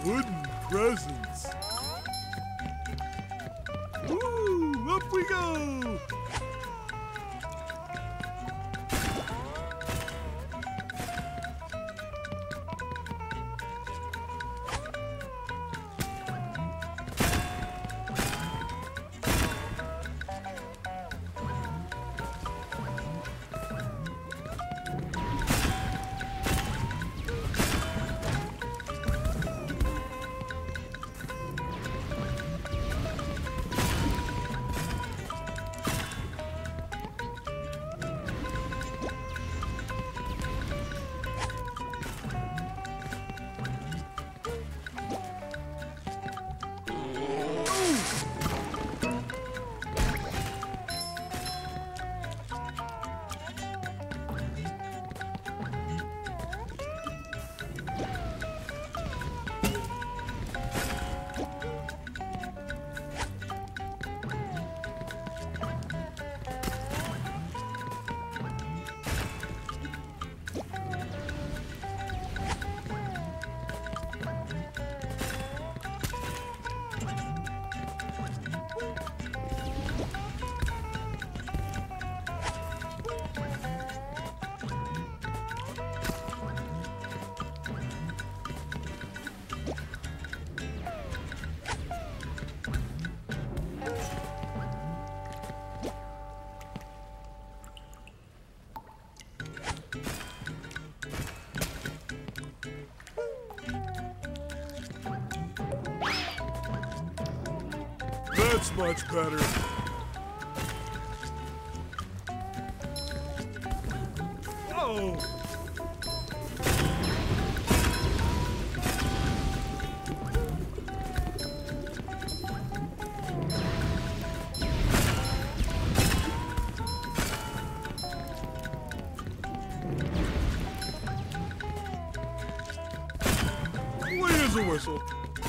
Wooden presents. Woo! Up we go! That's much better. Oh! Where's the whistle?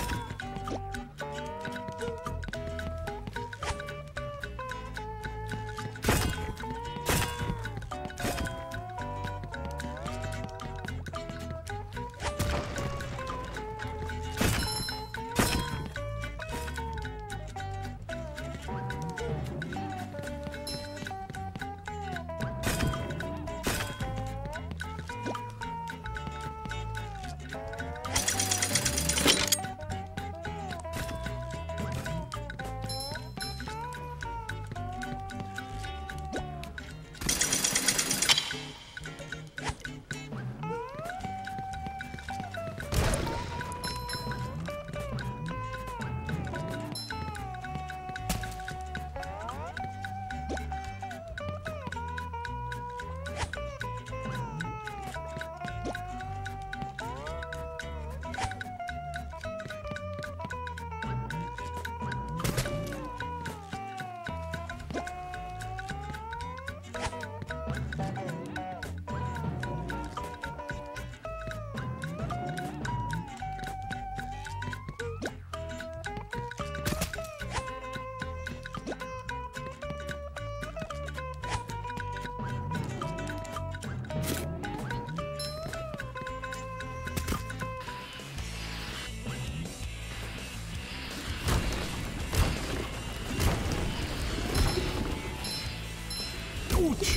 Ouch!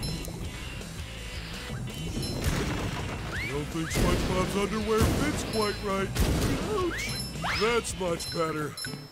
I don't think SpongeBob's underwear fits quite right. Ouch! That's much better.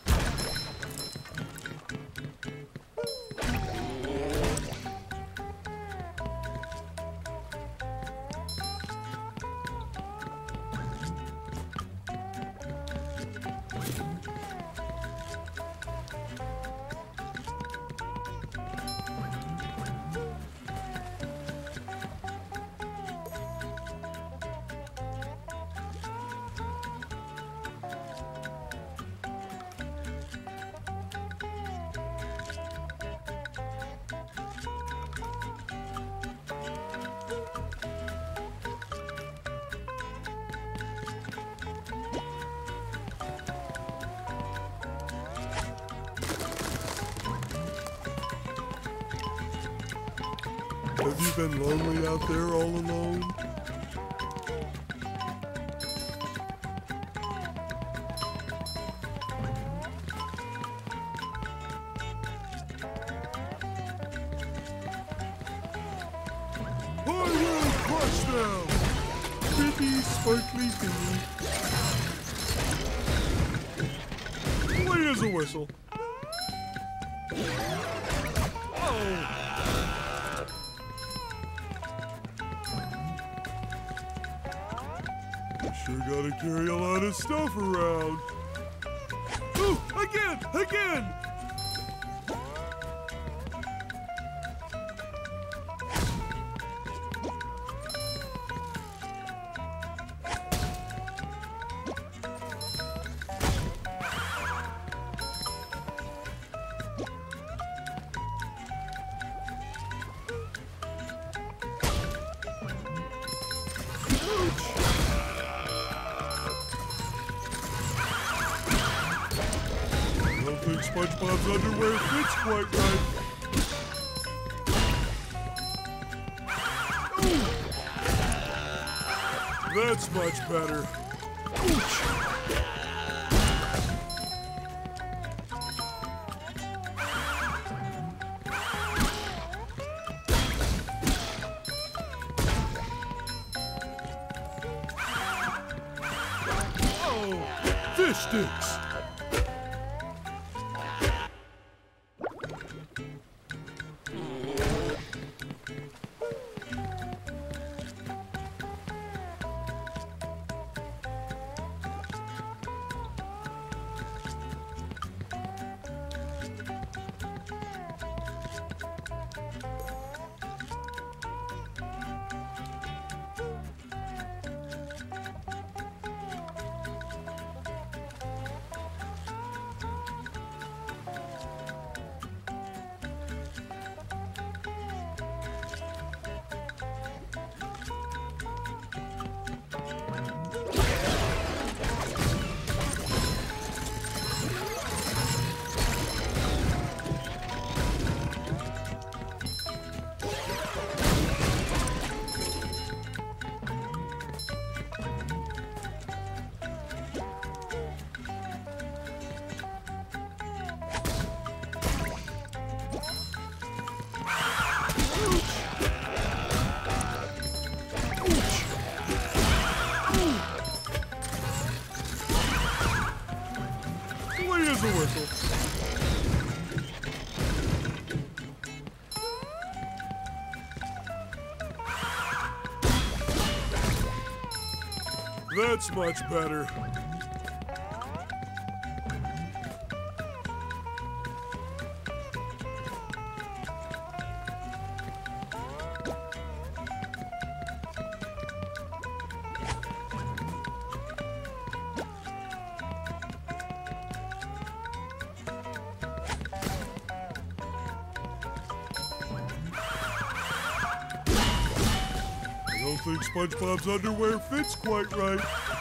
Have you been lonely out there all alone? Touchdown! Pretty sparkly thingy. Clean as a whistle. Oh! Sure gotta carry a lot of stuff around. Ooh, again! I don't think SpongeBob's underwear fits quite right. Ooh. That's much better. Ouch. Oh, fish sticks. Clean as a whistle. That's much better. I don't think SpongeBob's underwear fits quite right.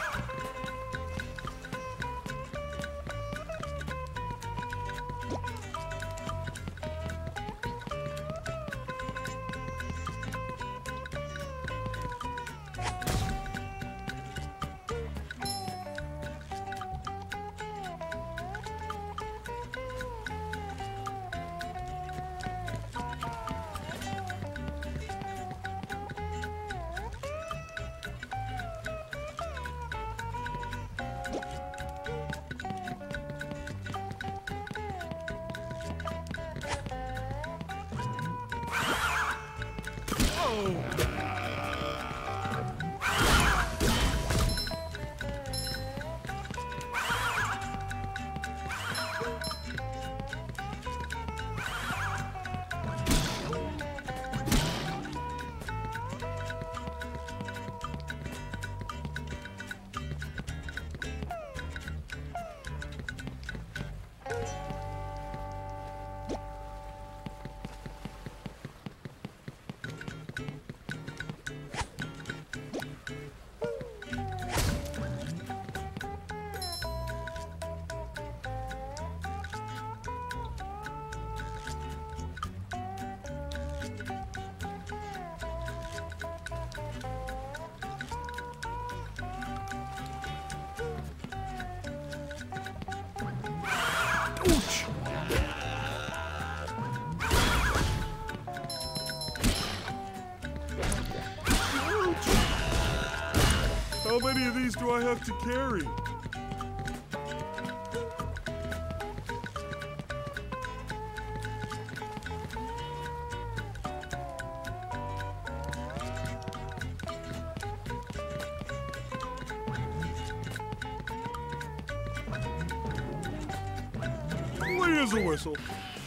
Ouch! Ouch! How many of these do I have to carry? Clean as a whistle.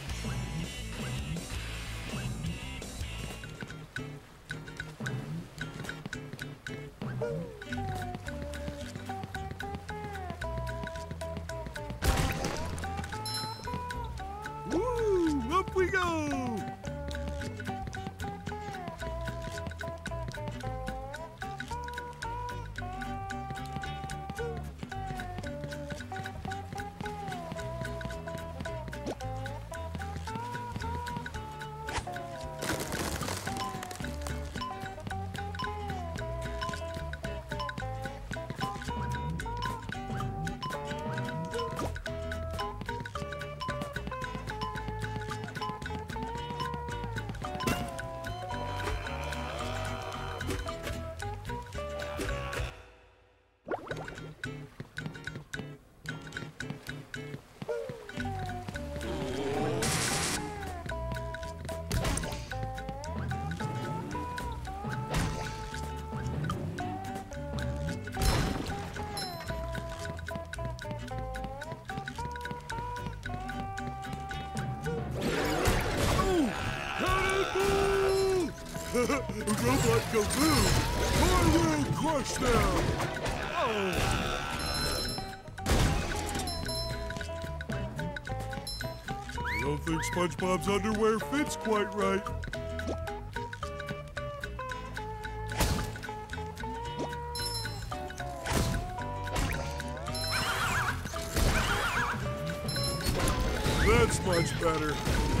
Woo! Up we go! Robot go boom! I will crush them! Oh! I don't think SpongeBob's underwear fits quite right. That's much better.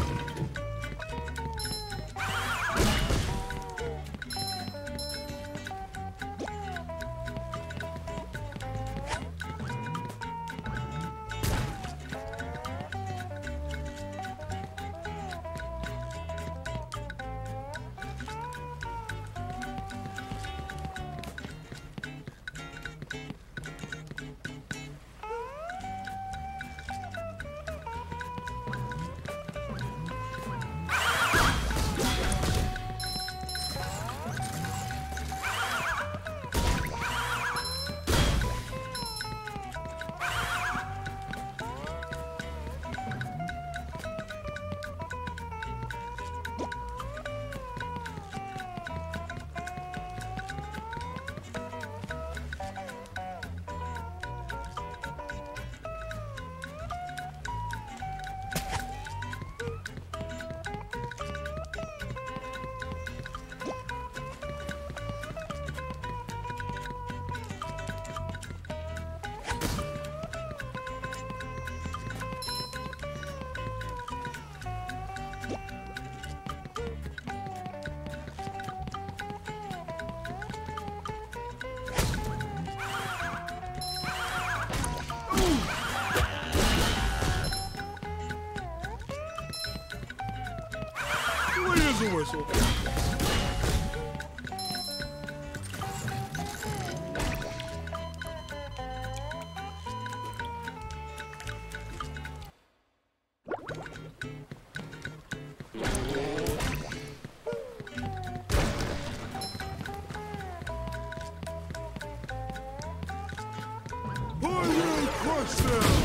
Here's a whistle. I will crush them!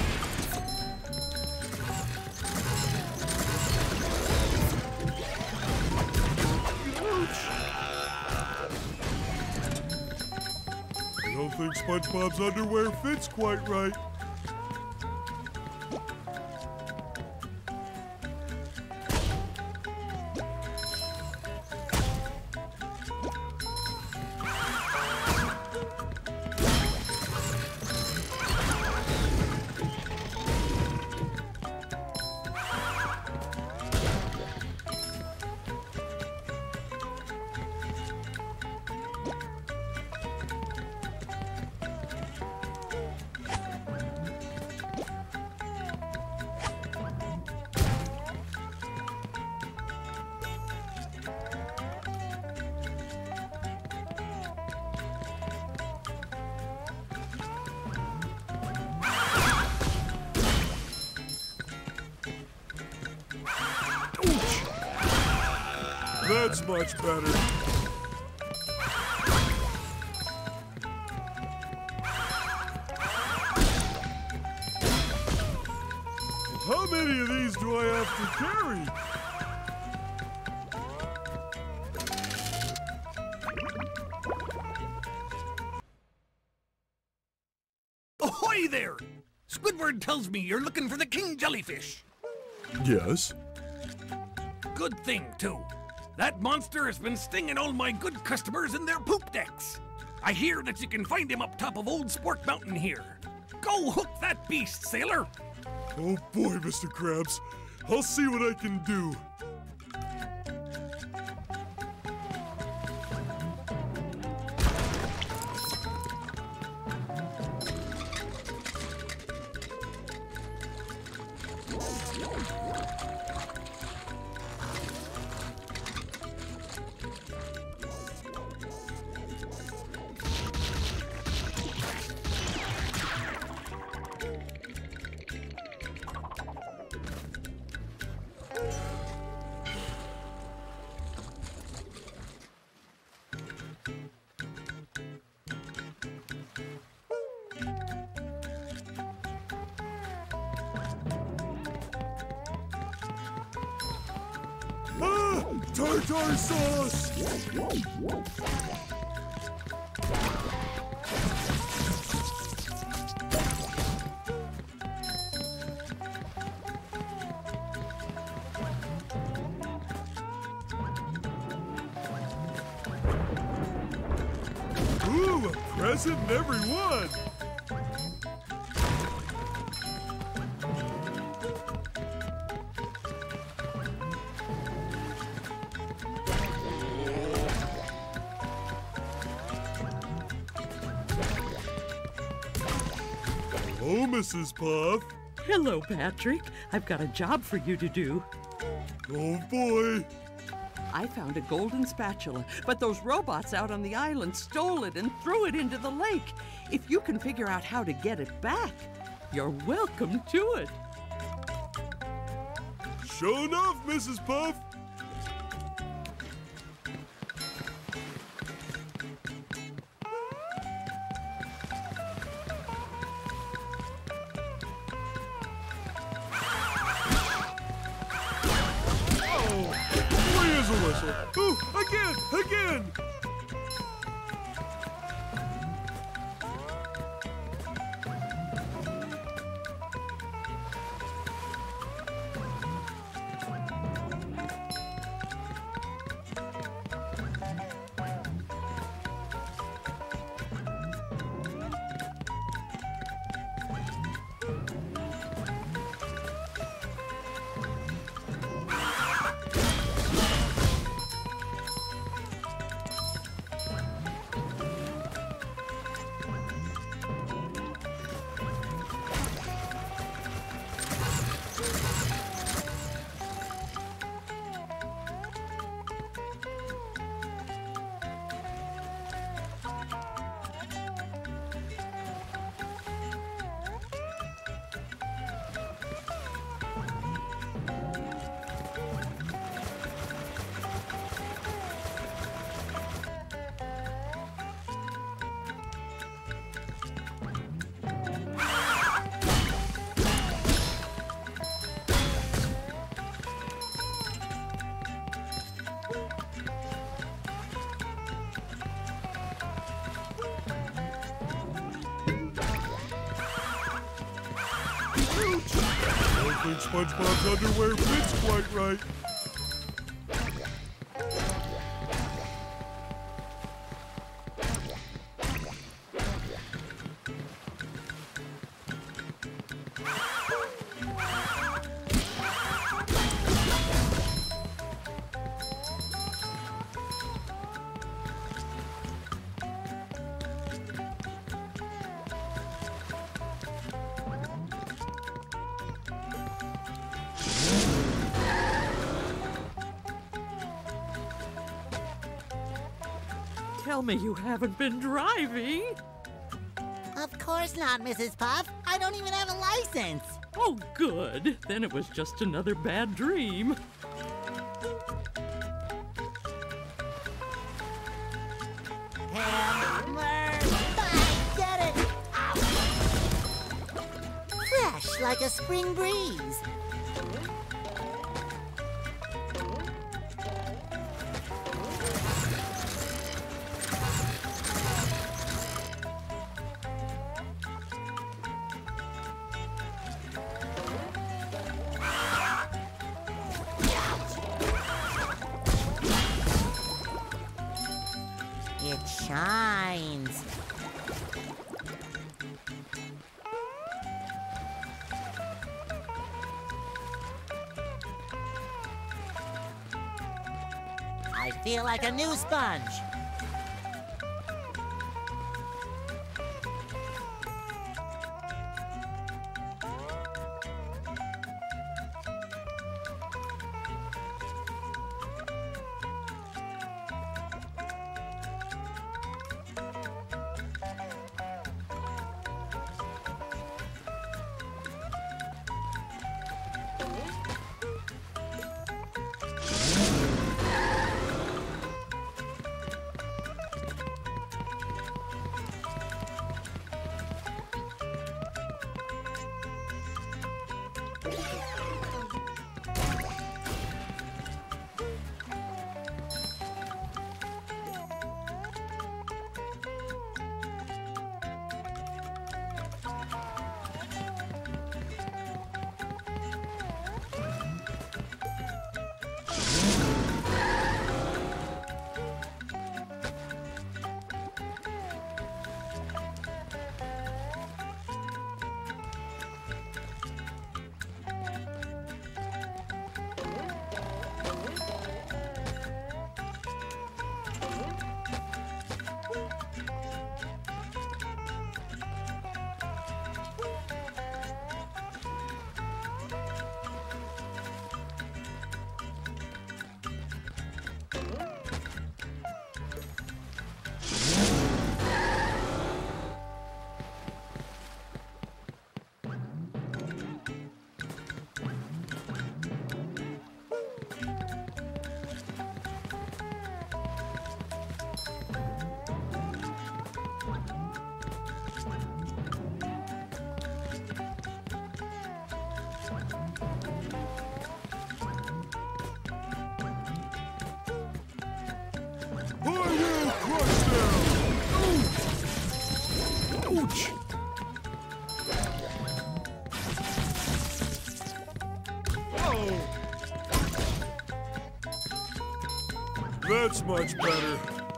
I don't think SpongeBob's underwear fits quite right. That's much better. How many of these do I have to carry? Ahoy there! Squidward tells me you're looking for the king jellyfish. Yes. Good thing, too. That monster has been stinging all my good customers in their poop decks. I hear that you can find him up top of Old Sport Mountain here. Go hook that beast, sailor! Oh boy, Mr. Krabs. I'll see what I can do. Ah! Tartar sauce! Ooh, a present in every one! Hello, Mrs. Puff. Hello, Patrick. I've got a job for you to do. Oh boy. I found a golden spatula, but those robots out on the island stole it and threw it into the lake. If you can figure out how to get it back, you're welcome to it. Sure enough, Mrs. Puff. Where's the whistle? Ooh, again! I don't think SpongeBob's underwear fits quite right. Tell me you haven't been driving. Of course not, Mrs. Puff. I don't even have a license. Oh, good. Then it was just another bad dream. like a spring breeze. It shines. I feel like a new sponge. Ouch! Oh! That's much better.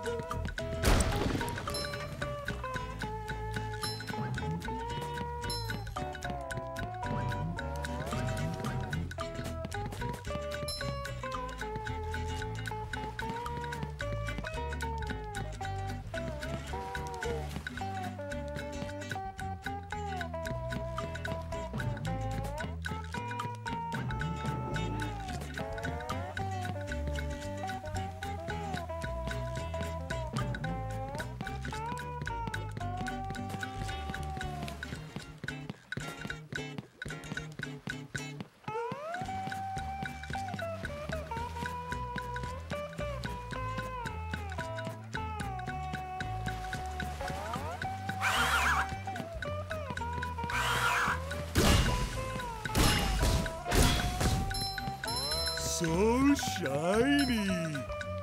So shiny!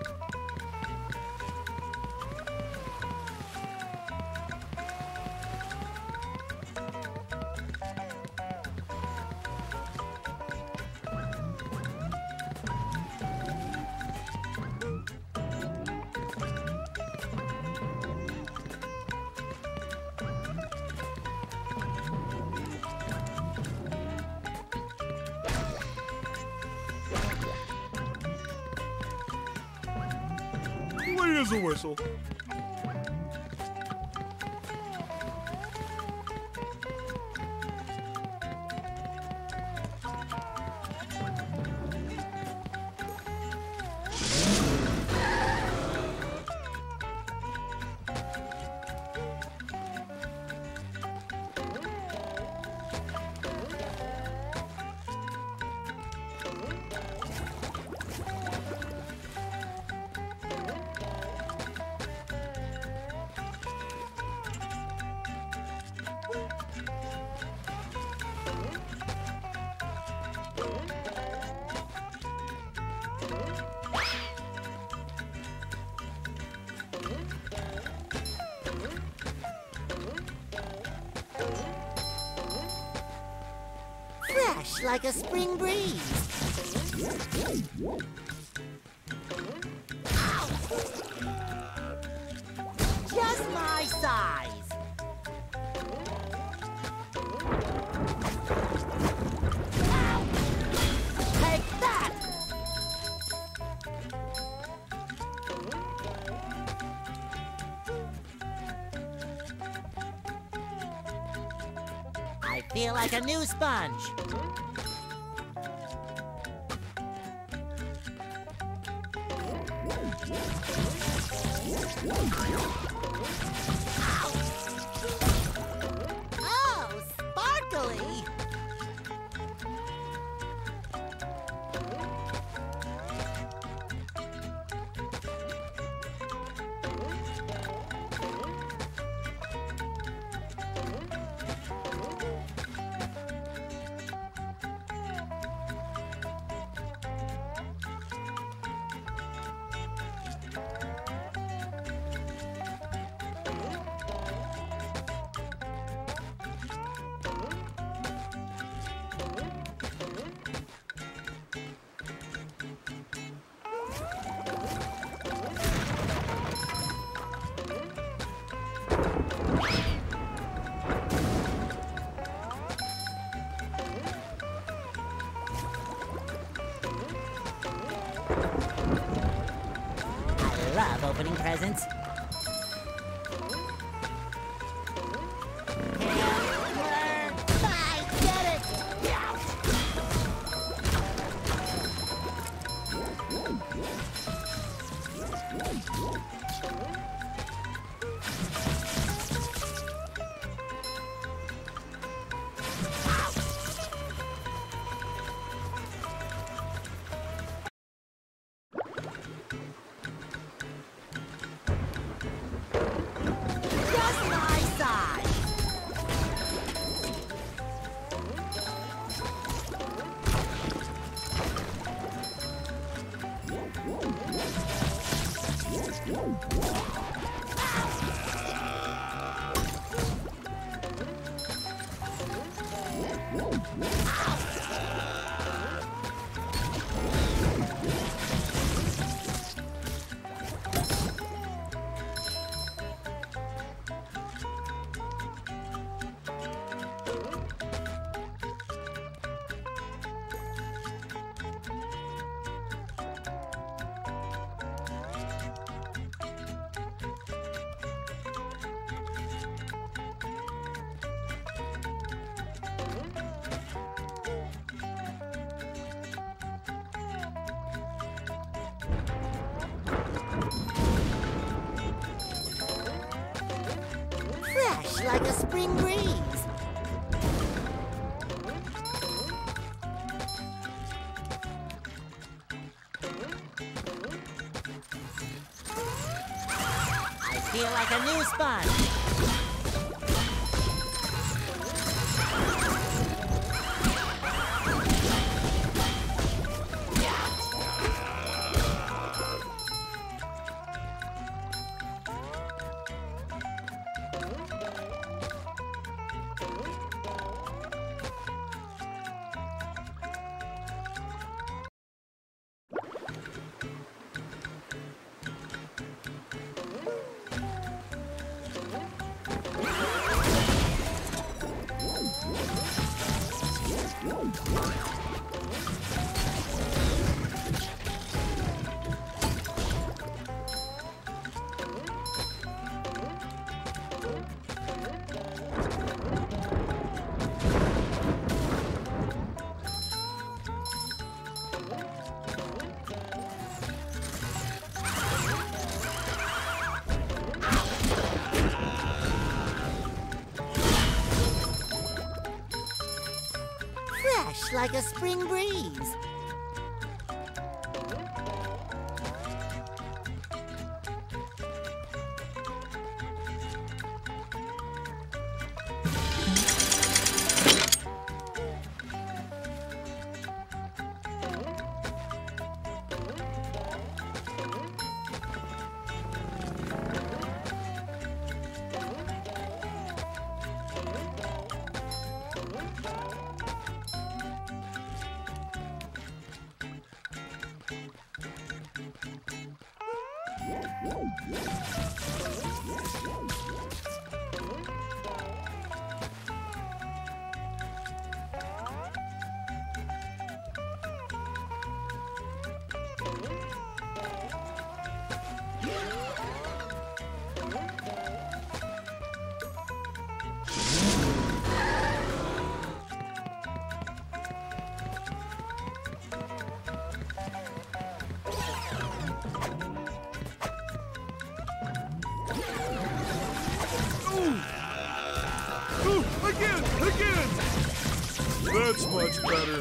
Clean as a whistle. Fresh like a spring breeze. Ow! Just my size. Ow! Take that! I feel like a new sponge. Ow! Oh, sparkly! I love opening presents. I get it! Just my size. Fresh like a spring breeze. I feel like a new sponge. Fresh like a spring breeze. Oh, again! That's much better.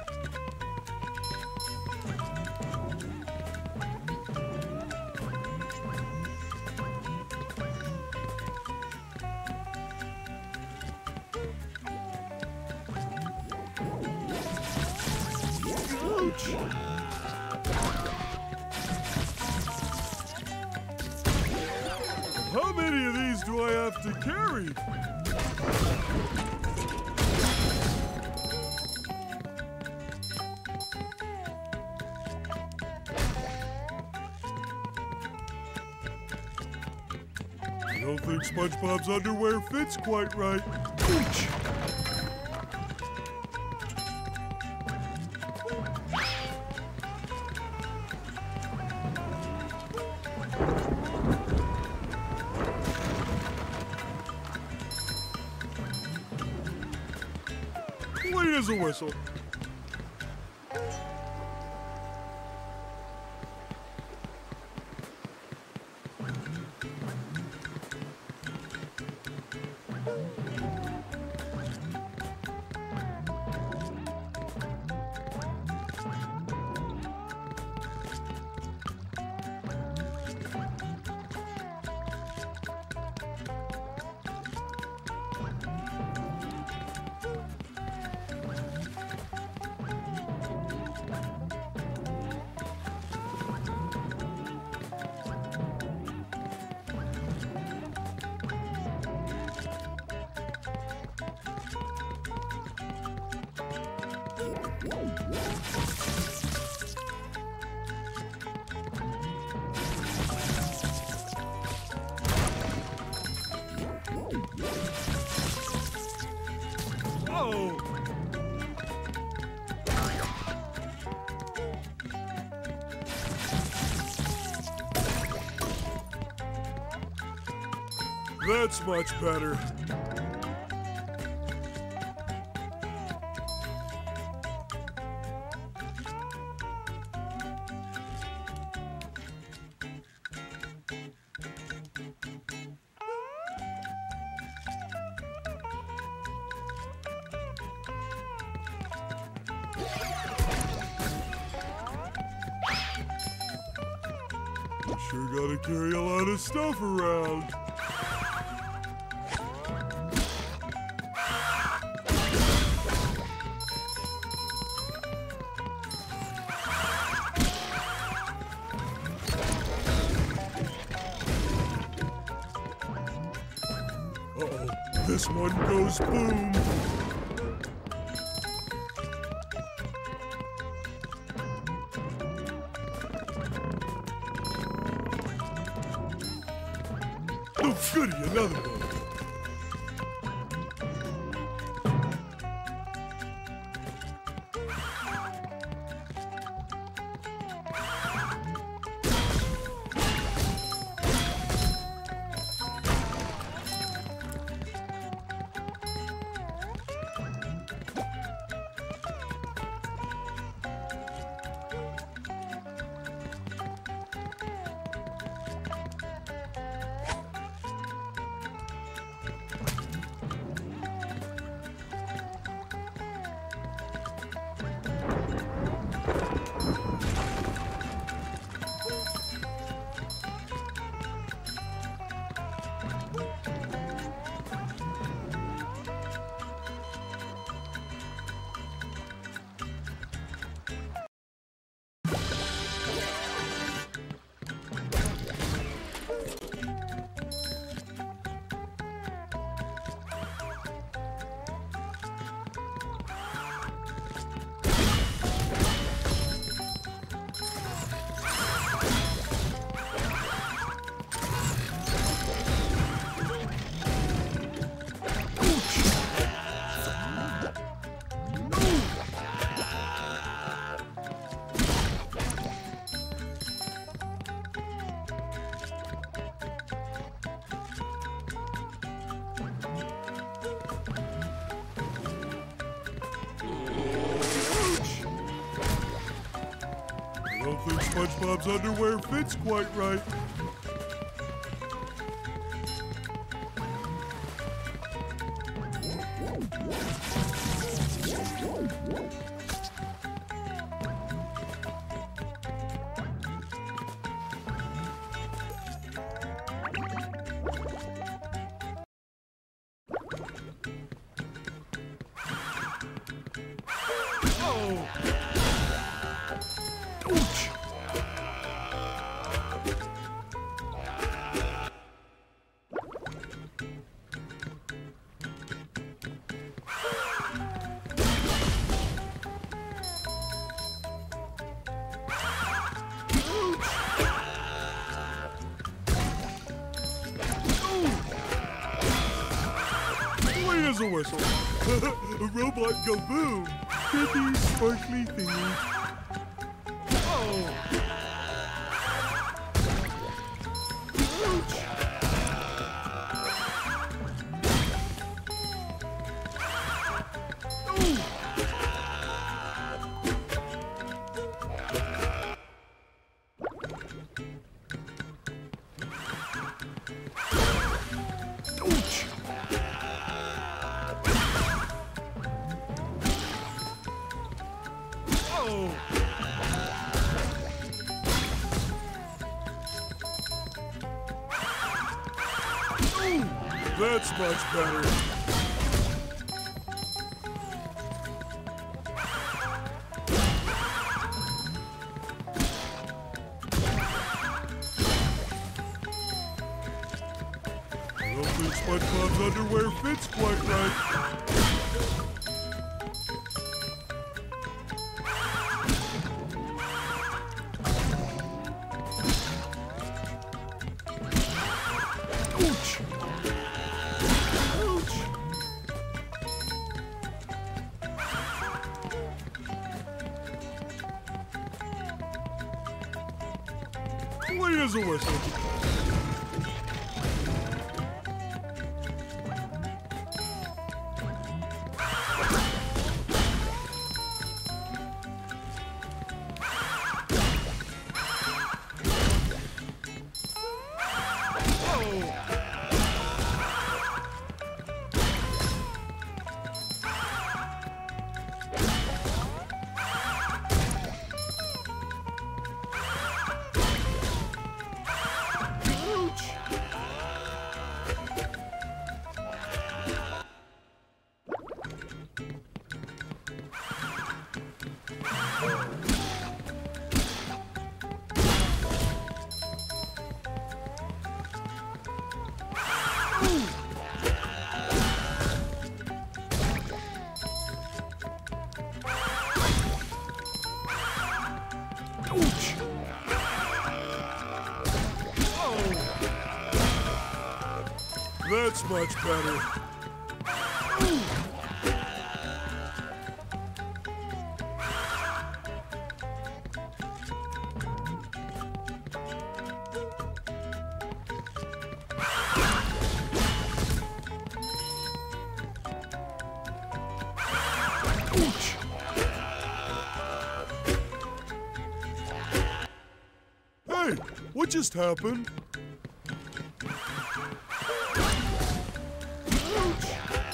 Ouch! How many of these do I have to carry? I don't think SpongeBob's underwear fits quite right. Ouch! Clean as a whistle. Oh! That's much better. Sure gotta carry a lot of stuff around. Uh-oh, this one goes boom. Oh, goody, another one. I don't think SpongeBob's underwear fits quite right. Clean as a whistle. A robot go boom. Pretty sparkly thingy. Oh. Ouch. Ouch. Oh. Ooh, that's much better. I don't think SpongeBob's underwear fits quite right. Ouch! Ouch! Clean as a whistle. Ouch! Oh! That's much better. Ooh. Ouch! Hey, what just happened? Ouch!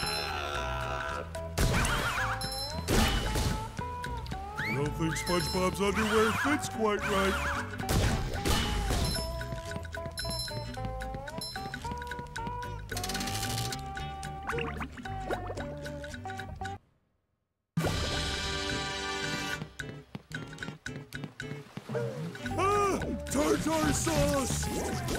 I don't think SpongeBob's underwear fits quite right. Ah! Tartar sauce!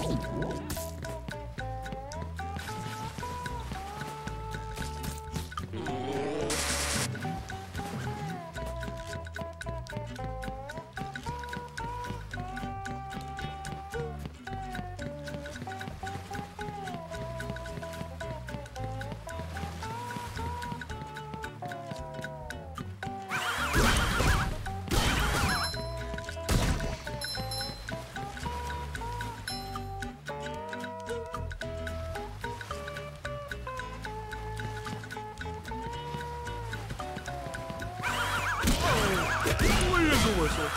Clean as a whistle.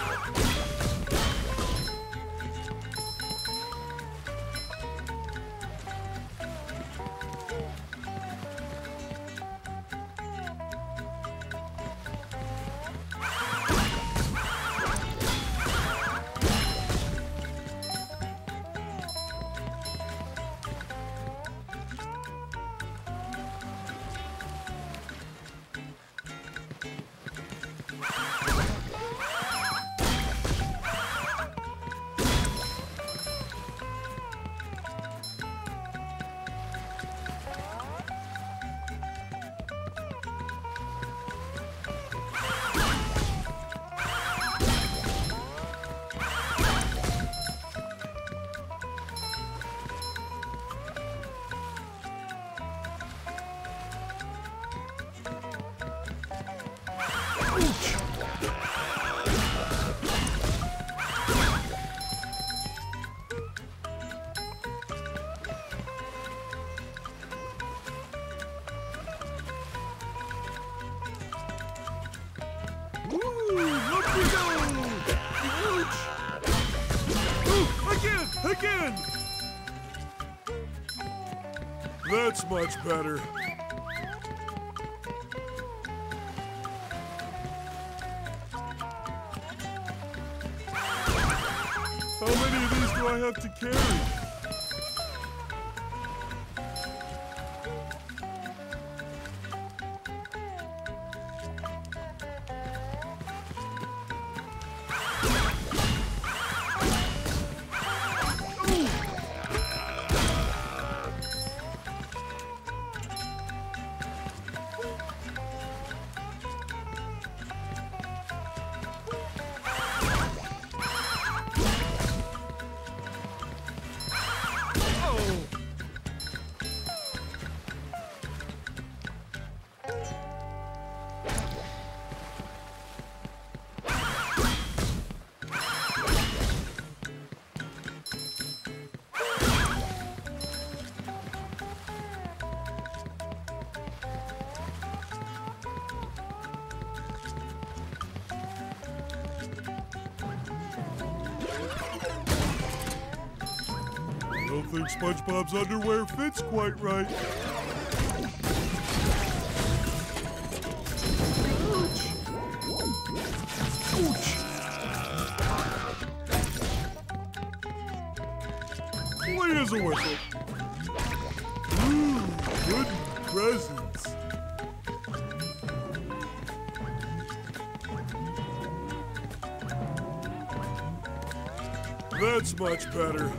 Woo! Up we go! Ouch! Ooh, again! That's much better. How many of these do I have to carry? I don't think SpongeBob's underwear fits quite right. Ouch! Ouch! Clean as a whistle. Ooh, good presents. That's much better.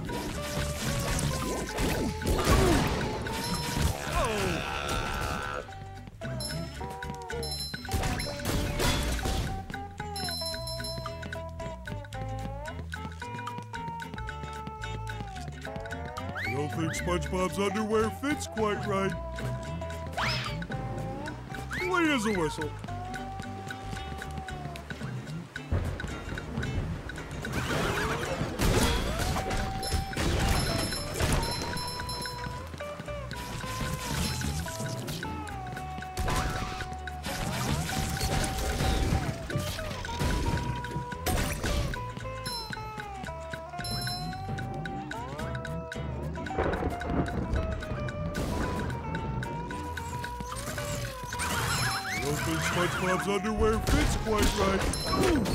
I don't think SpongeBob's underwear fits quite right. Clean as a whistle. I don't think SpongeBob's underwear fits quite right. Ooh.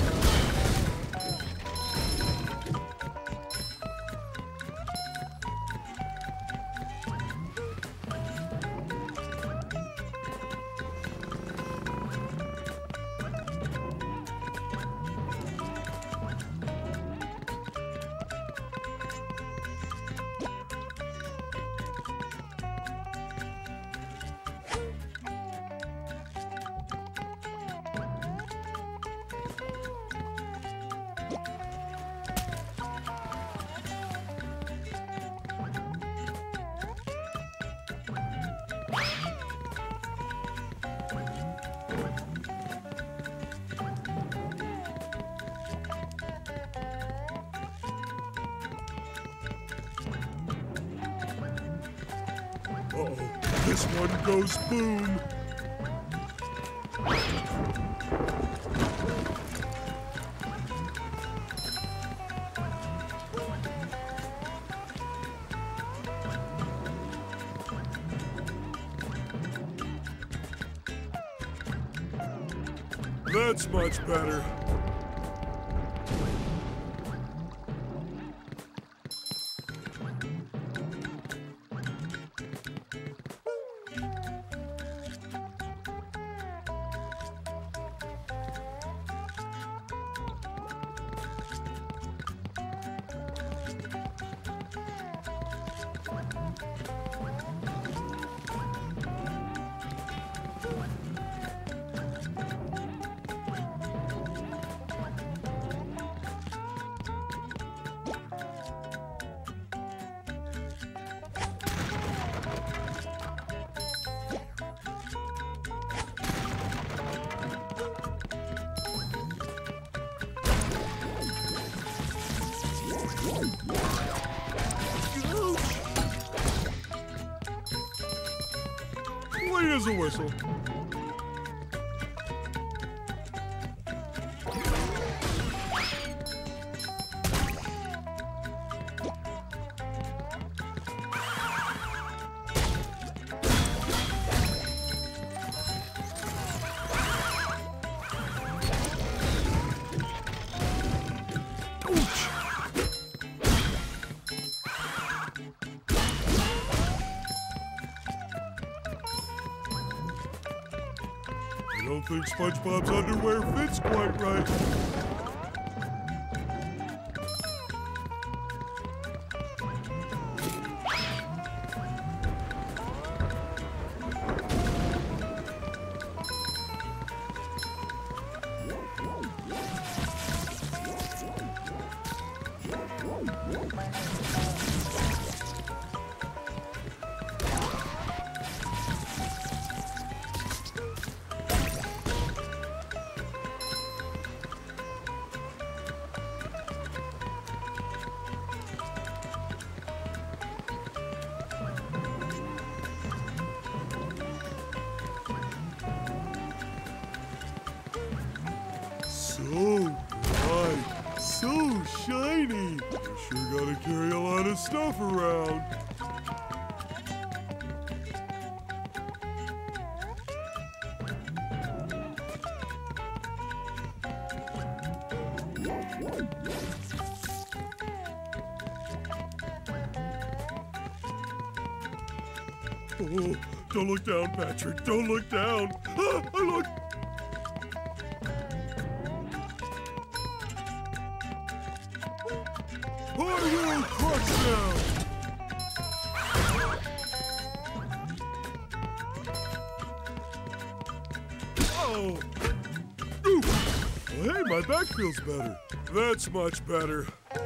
Uh-oh, this one goes boom. That's much better. Clean as a whistle. don't think SpongeBob's underwear fits quite right. So bright, so shiny. You sure gotta carry a lot of stuff around. Oh, don't look down, Patrick. Don't look down. Ah, I look. I will crush them! Oh! Ooh. Well, hey, my back feels better. That's much better.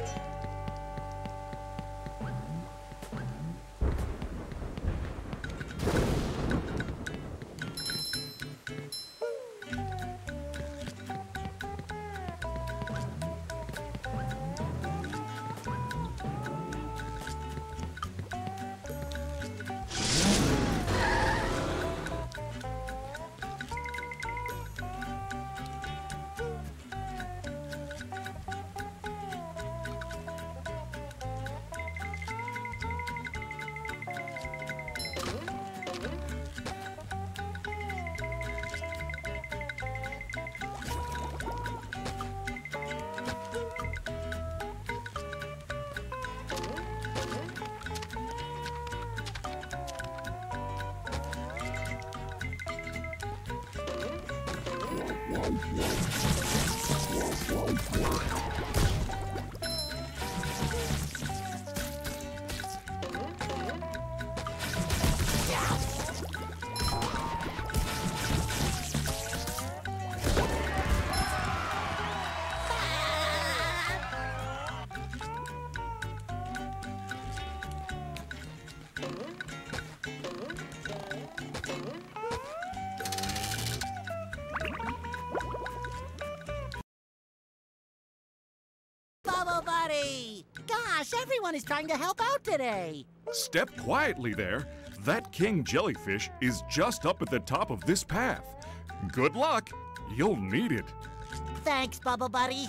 Bubble Buddy! Gosh, everyone is trying to help out today. Step quietly there. That king jellyfish is just up at the top of this path. Good luck. You'll need it. Thanks, Bubble Buddy.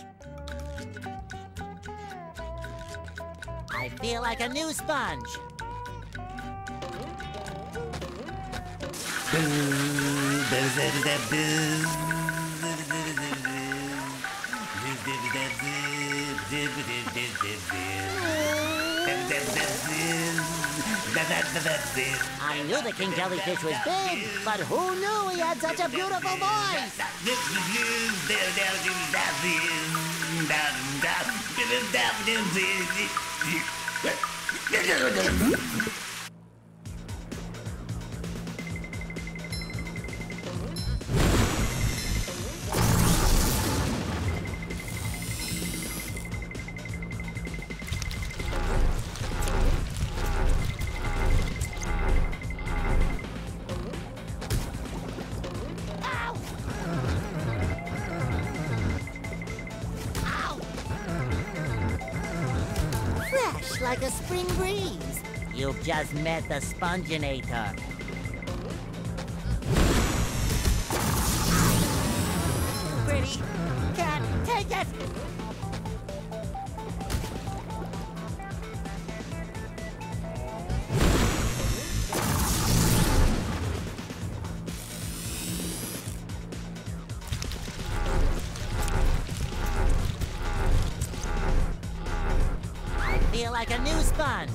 I feel like a new sponge. I knew the king jellyfish was big, but who knew he had such a beautiful voice? Fresh like a spring breeze. You've just met the Sponginator. Pretty, can't take it! I feel like a new sponge.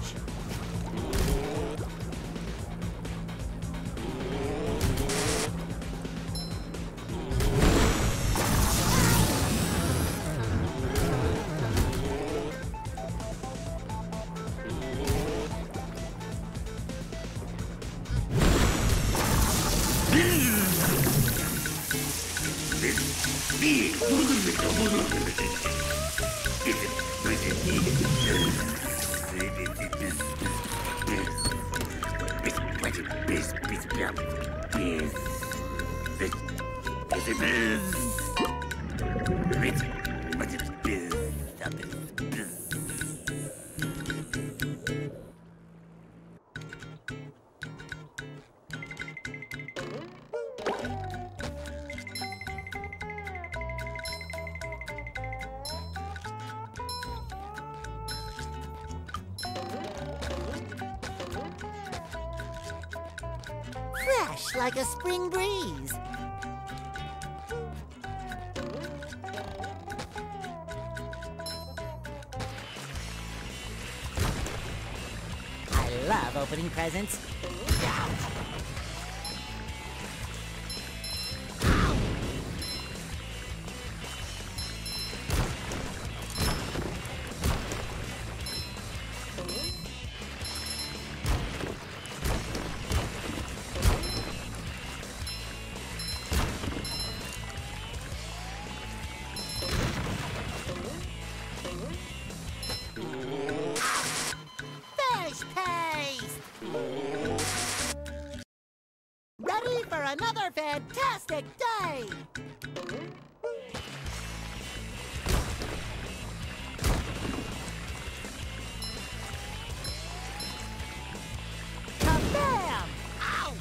Fresh like a spring breeze. I love opening presents. Fish paste! Ready for another fantastic day! Kabam! Ow!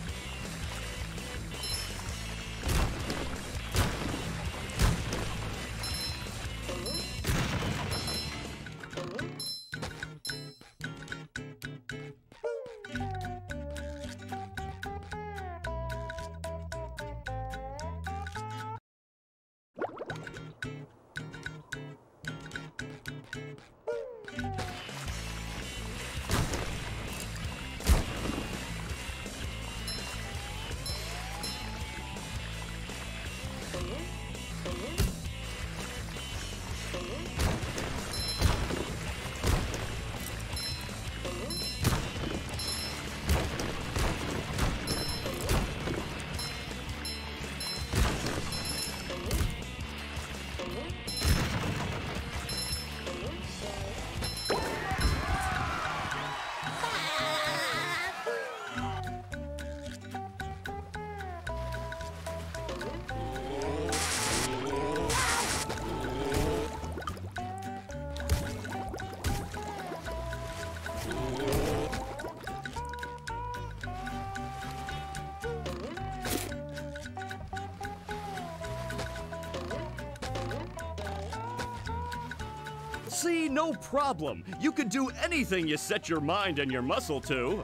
See, no problem. You can do anything you set your mind and your muscle to.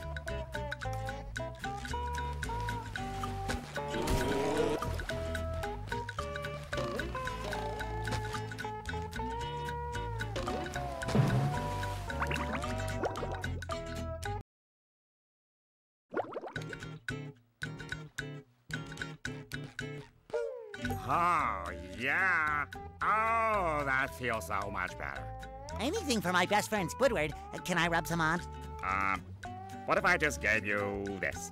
Oh, yeah. Oh, that feels so much better. Anything for my best friend Squidward. Can I rub some on? What if I just gave you this?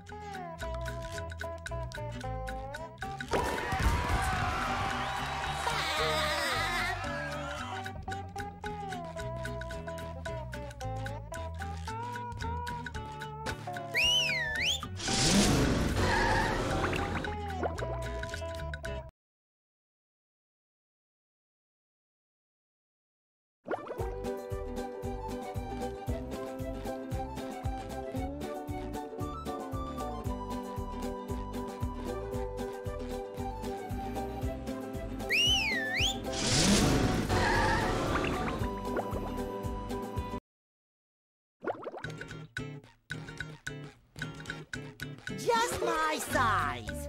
Just my size.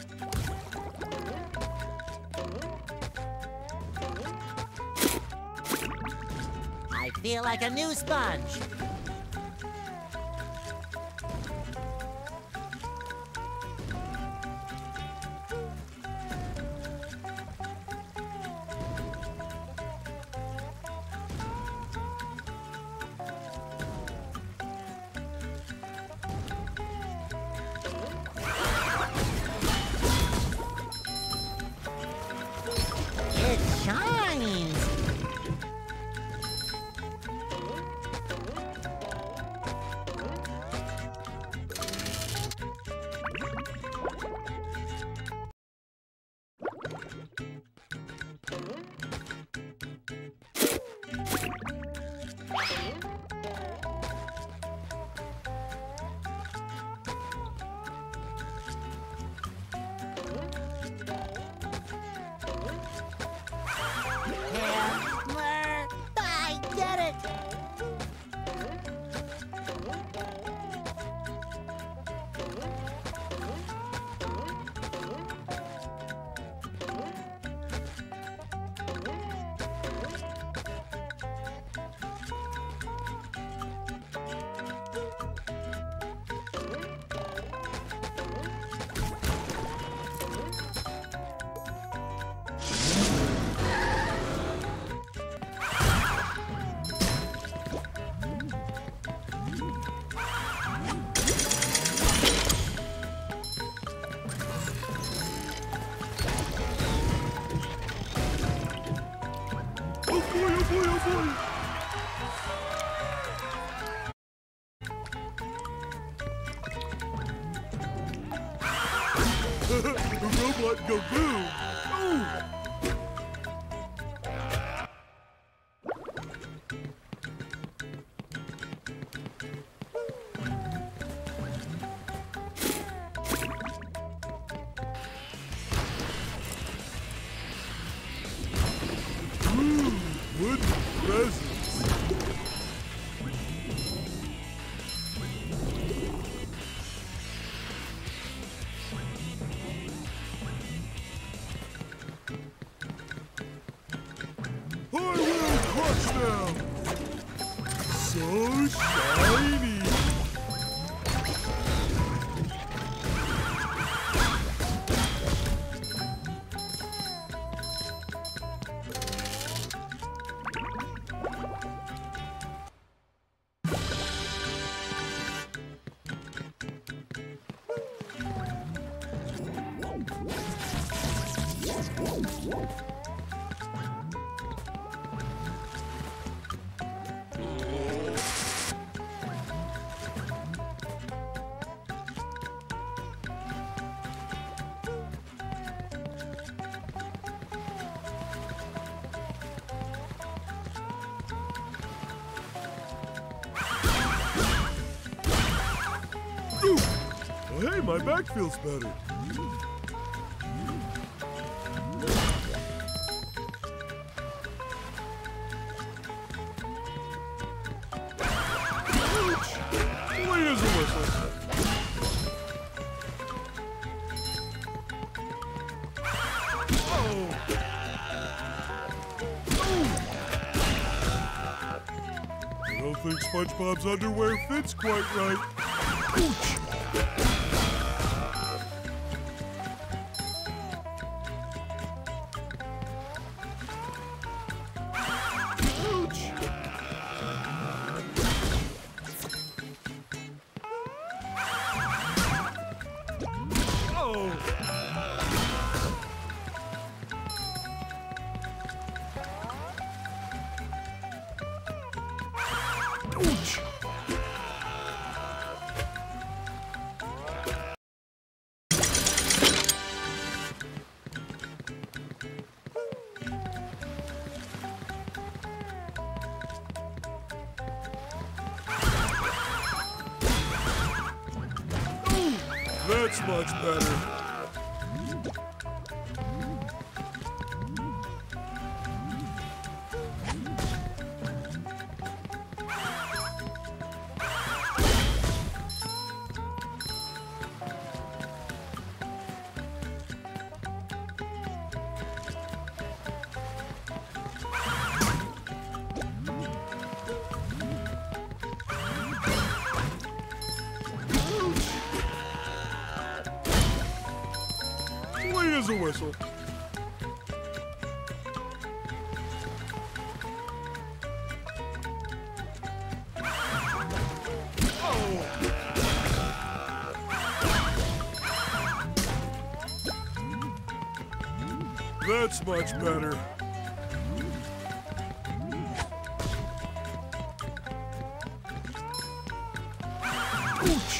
I feel like a new sponge. Hammer! I did it! Oh boy, oh boy, oh boy! The robot go boom! Oh! Wood presents. Highway touchdown! So shiny! Ooh. Oh, hey, my back feels better. Ouch! Clean as a whistle. Oh! I don't think SpongeBob's underwear fits quite right. Ouch! Ouch! Oh! Ouch! That's much better. Clean as a whistle. Oh! That's much better. Ouch!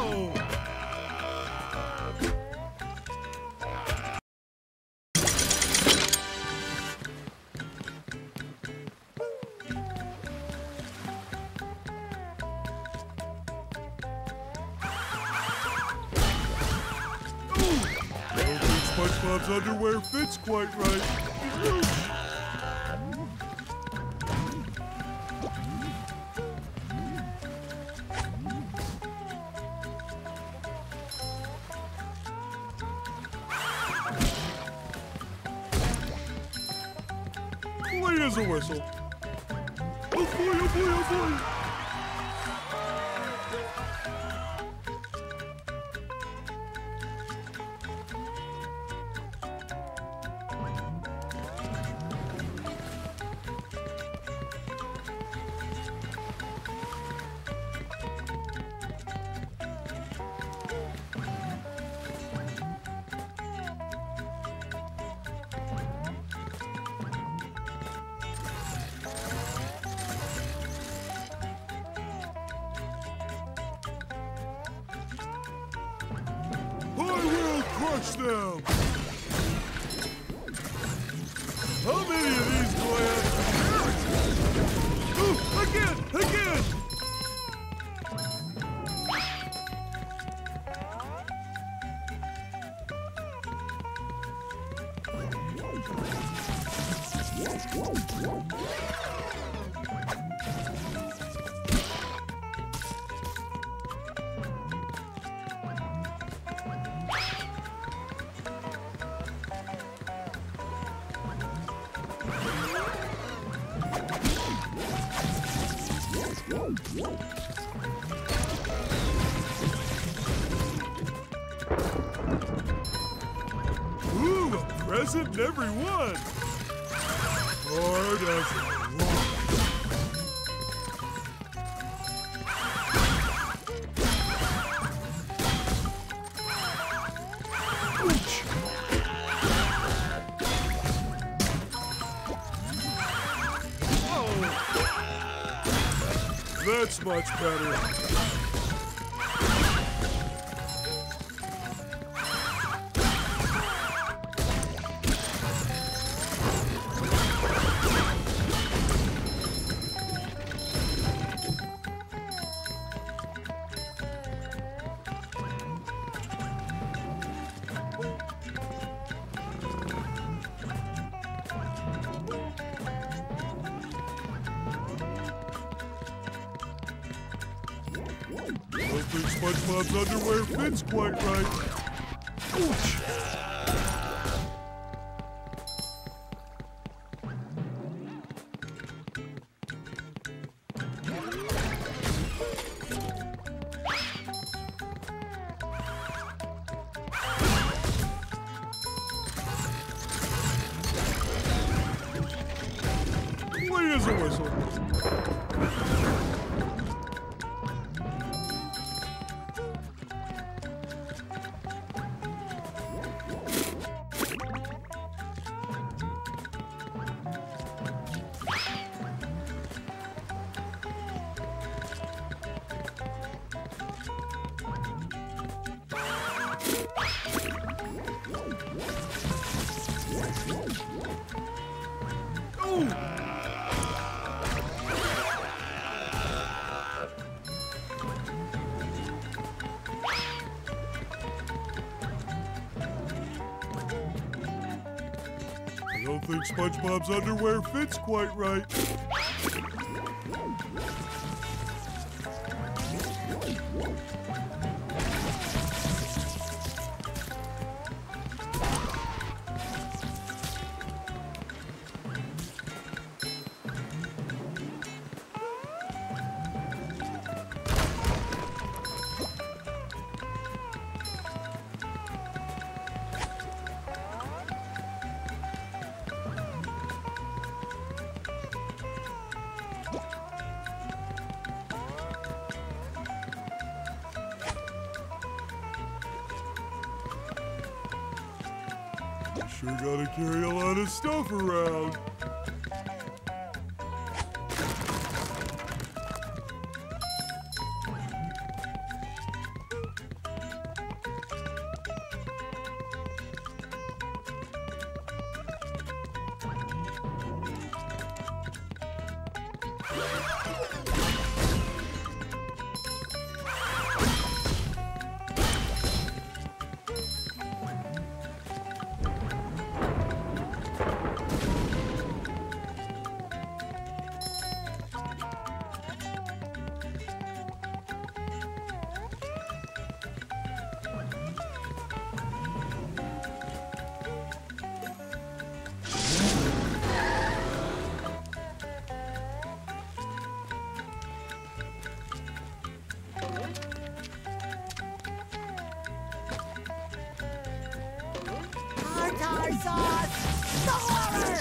Oh! I don't think SpongeBob's underwear fits quite right. Clean as a whistle. Oh boy, oh boy, oh boy. I will crush them! How many of these do I have? Ooh, again! Again! Ooh, a present in every one! Hard as a rock. That's much better. I don't think SpongeBob's underwear fits quite right. Ouch! Clean as a whistle. I don't think SpongeBob's underwear fits quite right. Sure gotta carry a lot of stuff around. sauce! The horror!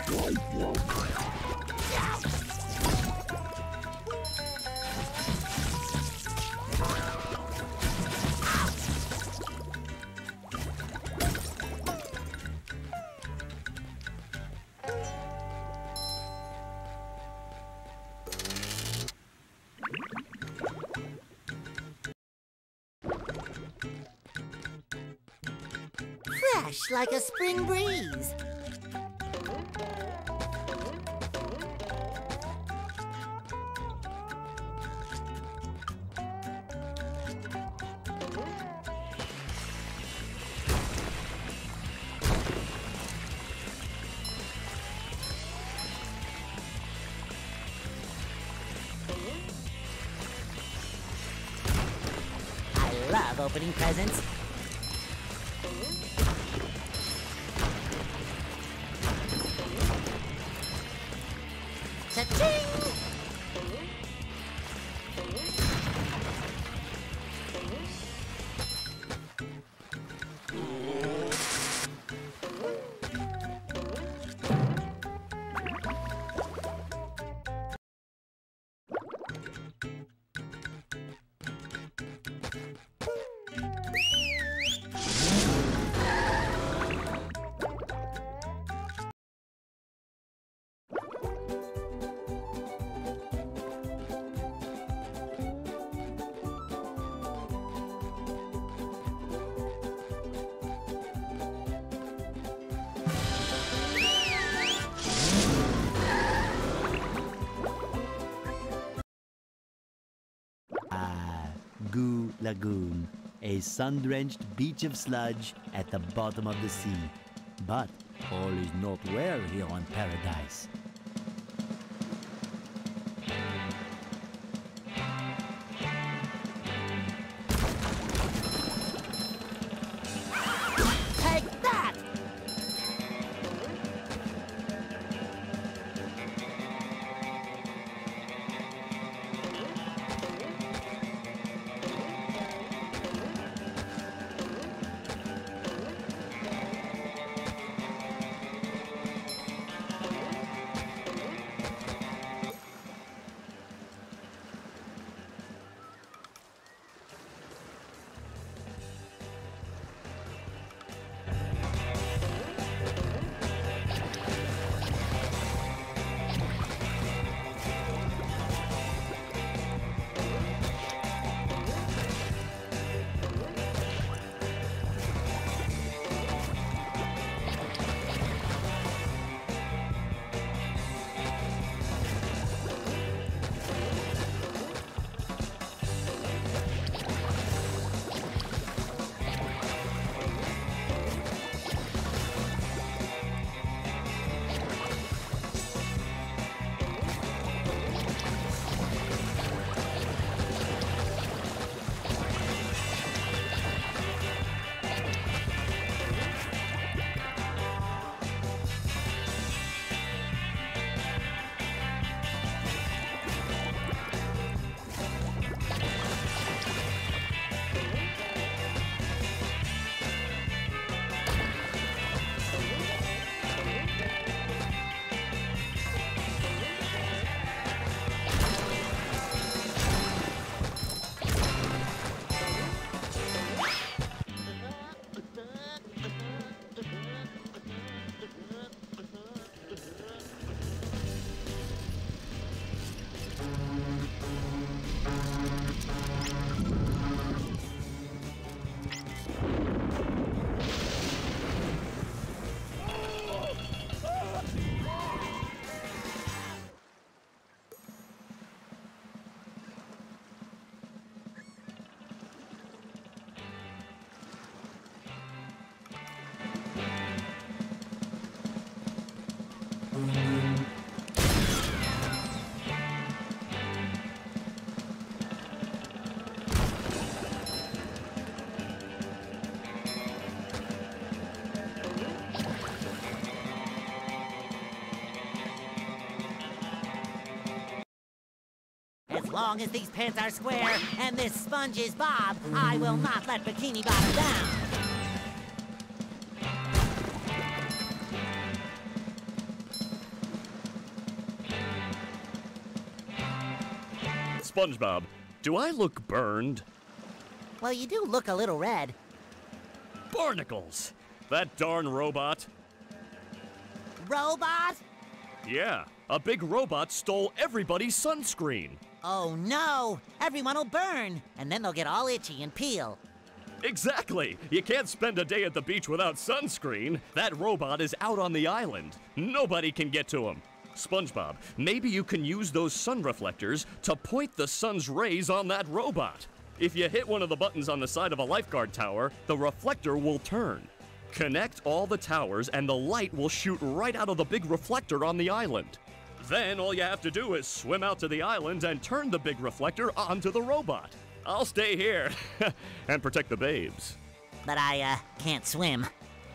Fresh like a spring breeze. I love opening presents. Cha-ching! Goo Lagoon, a sun-drenched beach of sludge at the bottom of the sea. But all is not well here on Paradise. Take that! As long as these pants are square and this sponge is Bob, I will not let Bikini Bottom down. SpongeBob, do I look burned? Well, you do look a little red. Barnacles! That darn robot. Robot? Yeah, a big robot stole everybody's sunscreen. Oh no! Everyone will burn, and then they'll get all itchy and peel. Exactly! You can't spend a day at the beach without sunscreen. That robot is out on the island. Nobody can get to him. SpongeBob, maybe you can use those sun reflectors to point the sun's rays on that robot. If you hit one of the buttons on the side of a lifeguard tower, the reflector will turn. Connect all the towers and the light will shoot right out of the big reflector on the island. Then all you have to do is swim out to the island and turn the big reflector onto the robot. I'll stay here and protect the babes. But I, can't swim.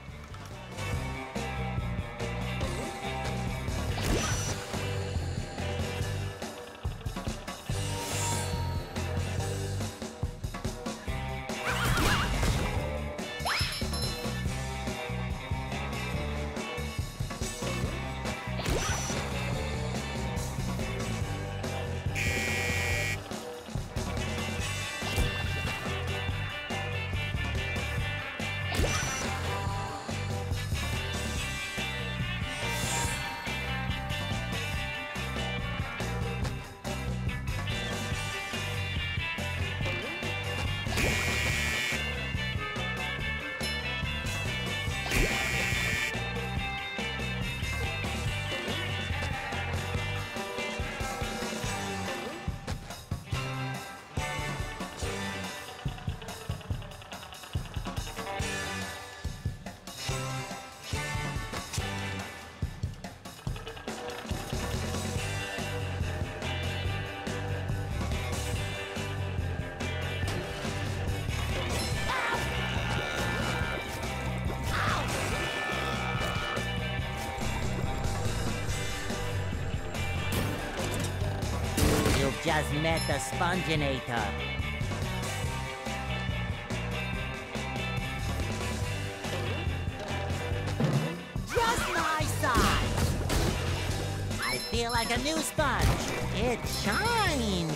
You've just met the Sponginator. Just my size! I feel like a new sponge. It shines!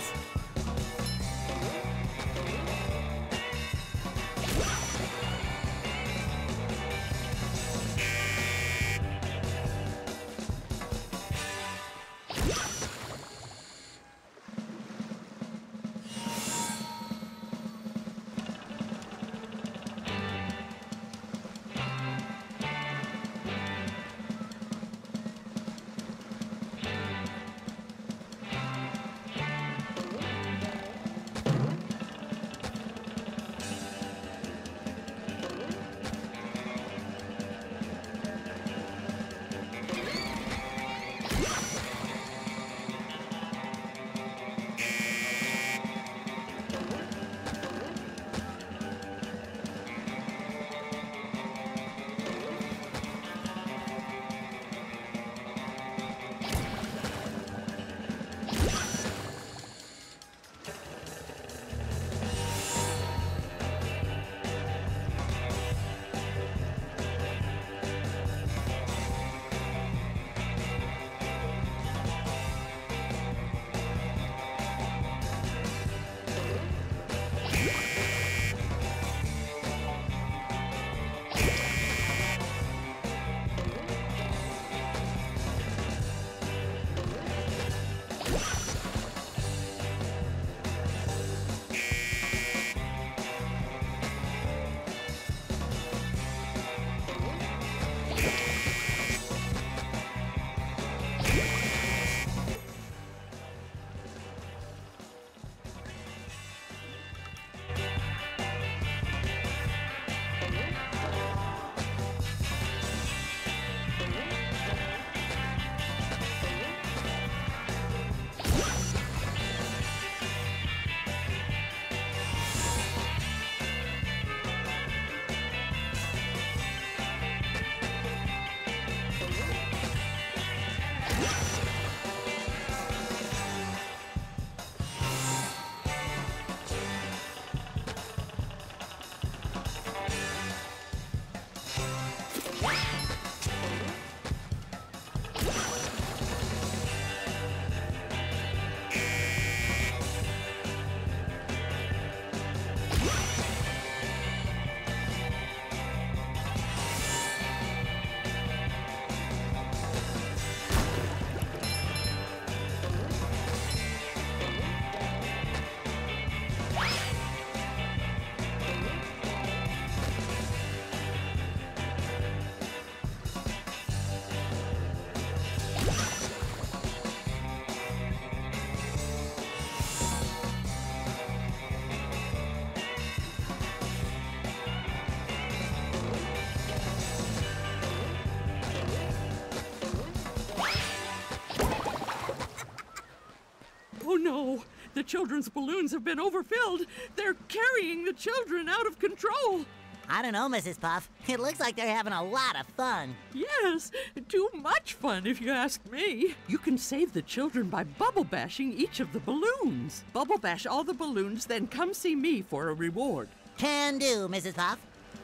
no! The children's balloons have been overfilled. They're carrying the children out of control. I don't know, Mrs. Puff. It looks like they're having a lot of fun. Yes, too much fun if you ask me. You can save the children by bubble bashing each of the balloons. Bubble bash all the balloons, then come see me for a reward. Can do, Mrs. Puff.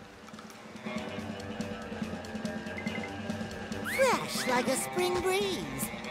Fresh like a spring breeze.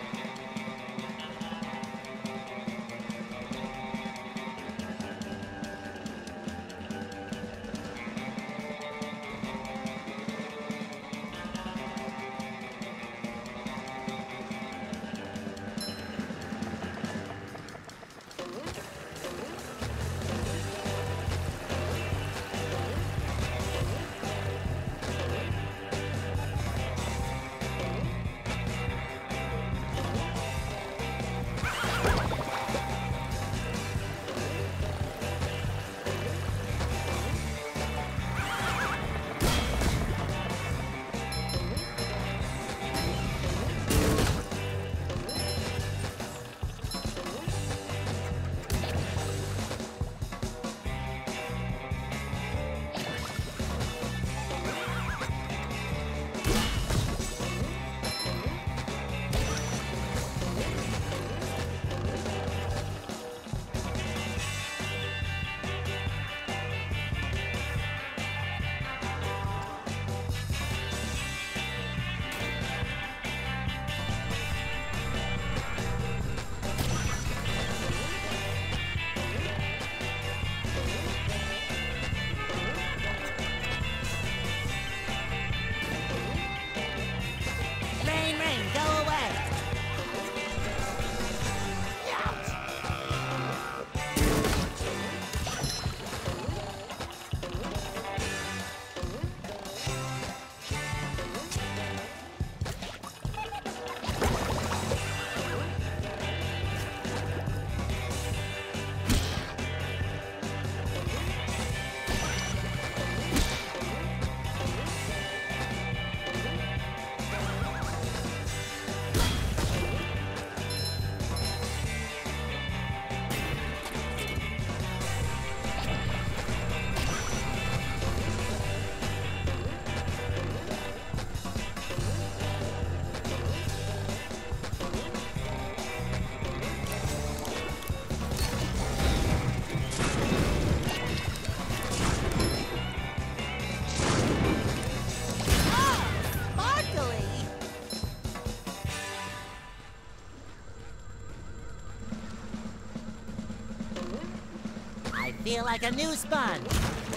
Feel like a new sponge.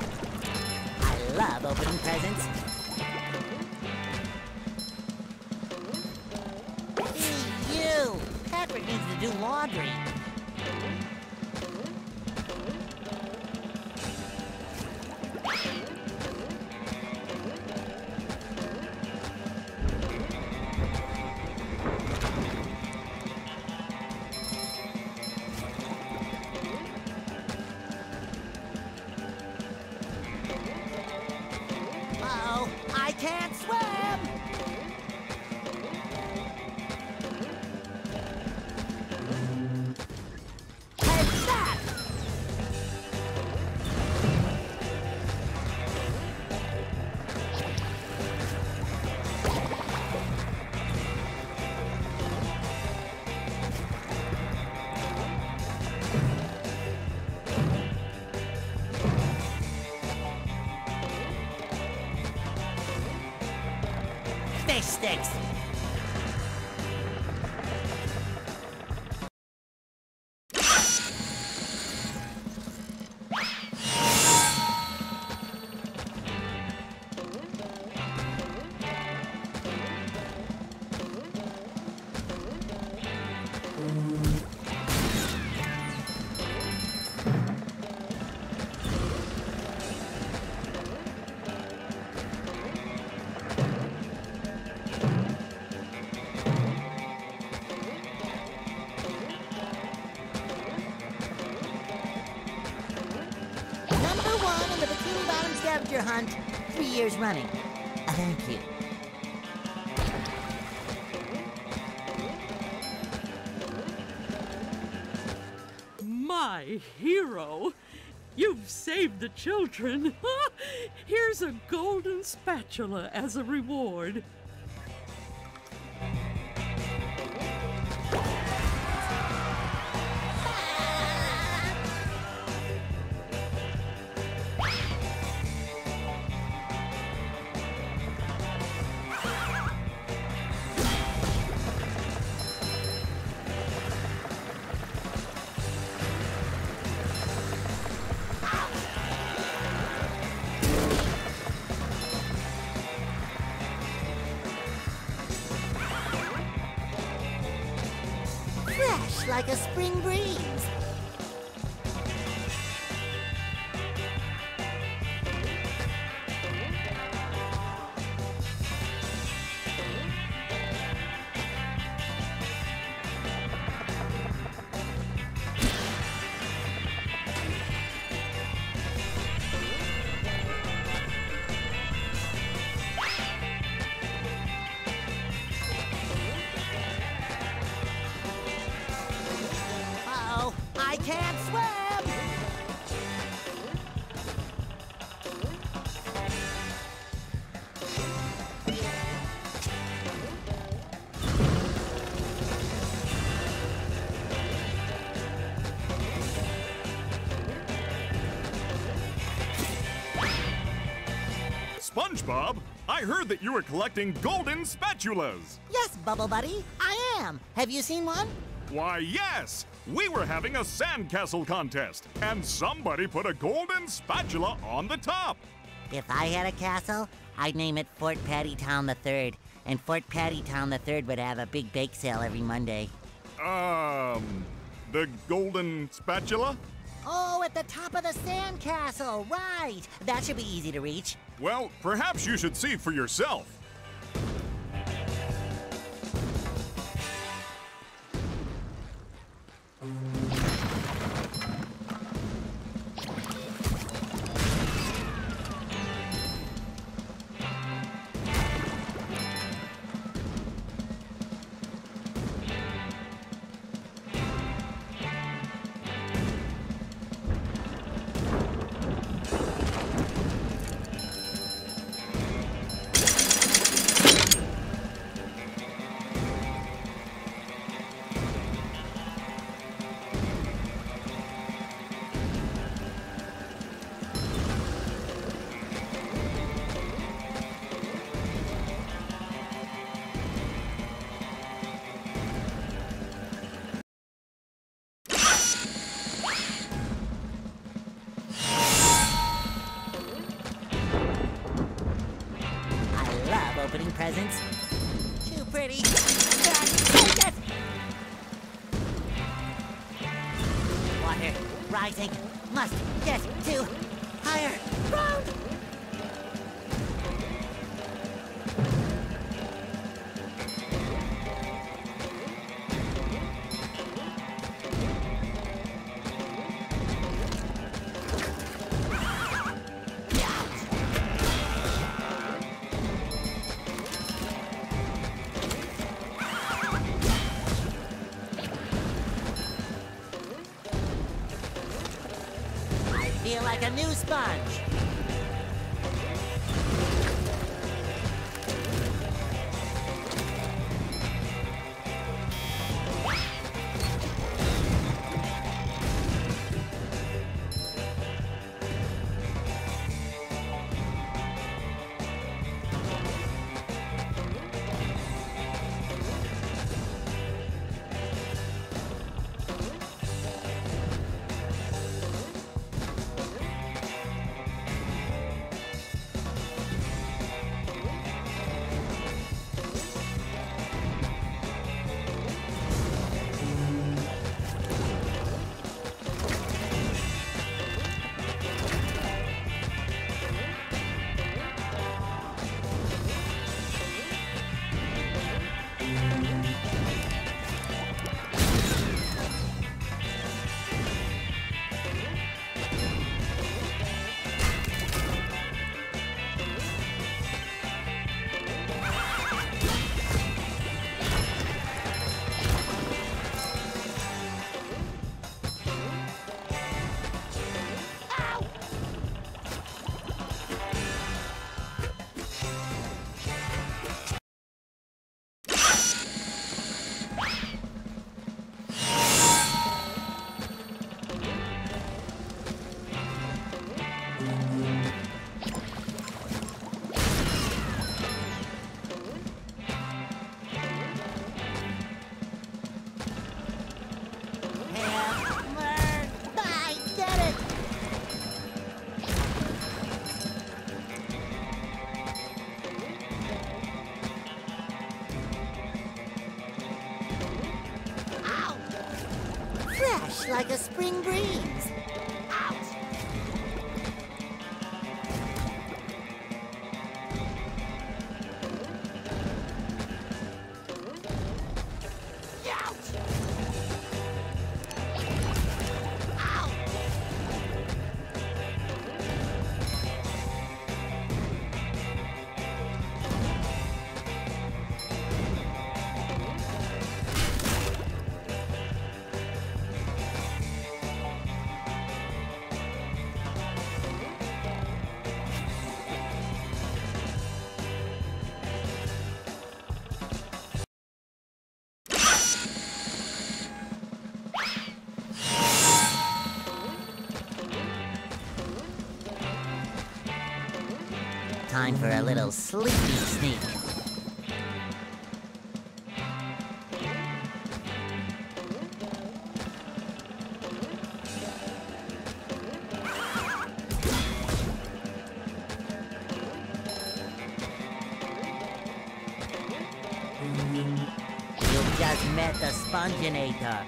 I love opening presents. Hey, you! Patrick needs to do laundry. I can't swim! Take that! Fish sticks! Scavenger hunt 3 years running. Thank you. My hero. You've saved the children. Here's a golden spatula as a reward. Fresh like a spring breeze. Uh-oh, I can't swim! SpongeBob, I heard that you were collecting golden spatulas. Yes, Bubble Buddy, I am. Have you seen one? Why, yes! We were having a sandcastle contest, and somebody put a golden spatula on the top. If I had a castle, I'd name it Fort Pattytown III, and Fort Pattytown III would have a big bake sale every Monday. The golden spatula? Oh, at the top of the sandcastle, right! That should be easy to reach. Well, perhaps you should see for yourself. Opening presents. Too pretty. Take it! Water rising. Must get to higher ground. Feel like a new sponge. fresh like a spring breeze. Time for a little sleepy sneak. You've just met the Sponginator.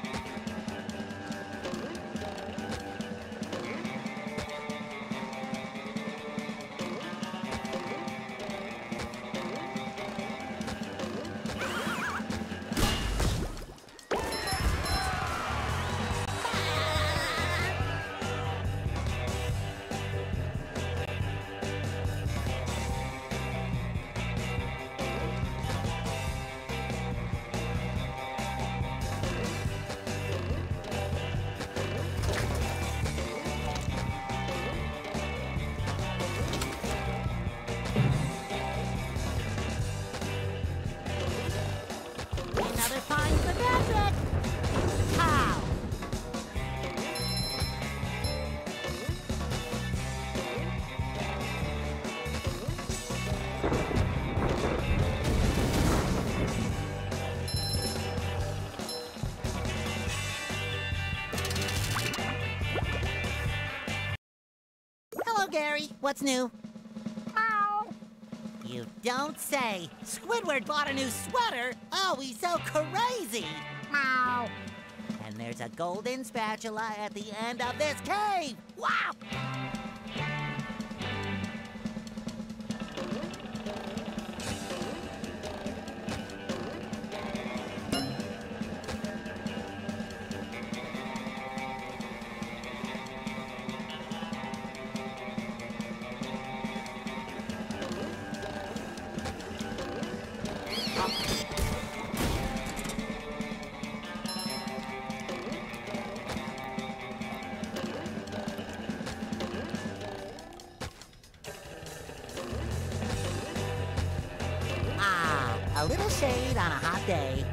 Another find for Patrick! How? Hello, Gary. What's new? You don't say. Squidward bought a new sweater? Oh, he's so crazy! Meow. And there's a golden spatula at the end of this cave! Wow! A little shade on a hot day.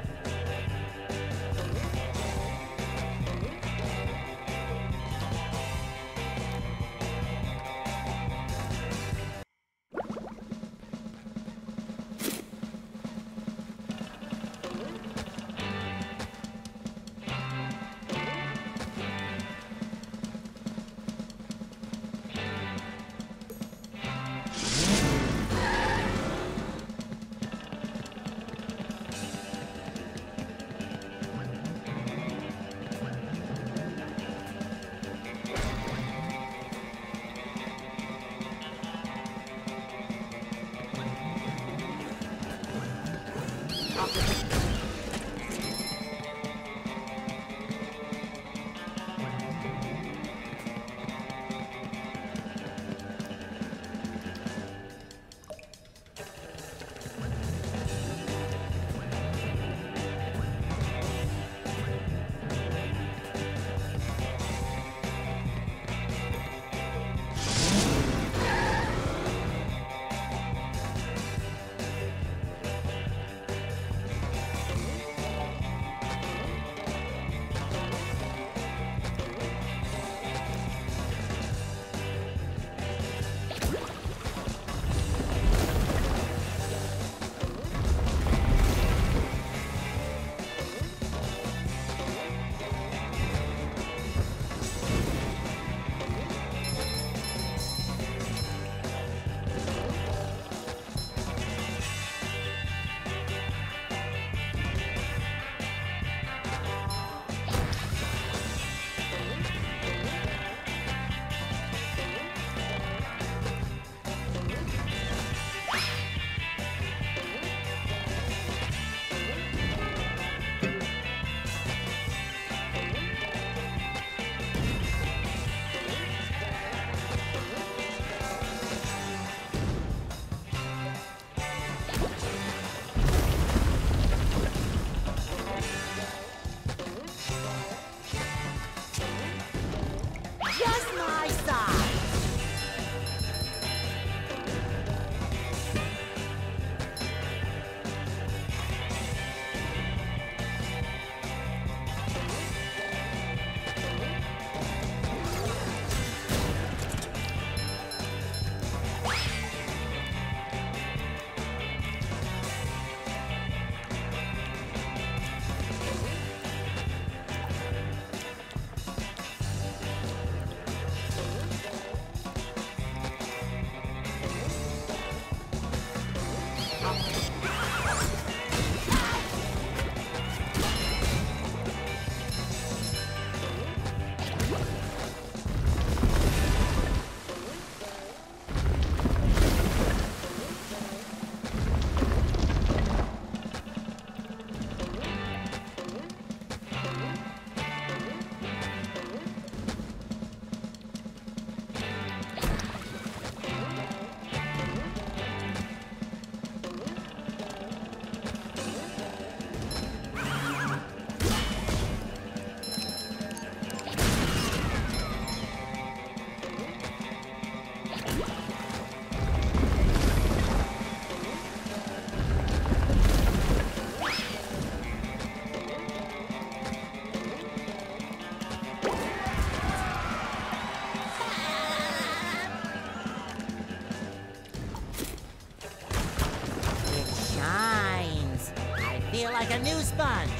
like a new sponge.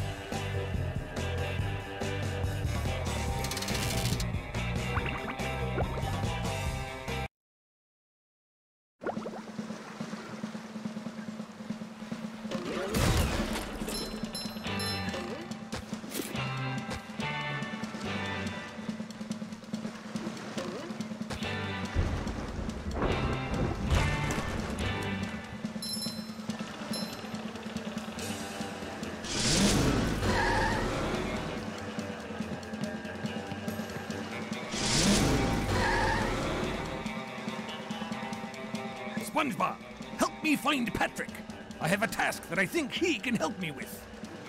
SpongeBob, help me find Patrick. I have a task that I think he can help me with.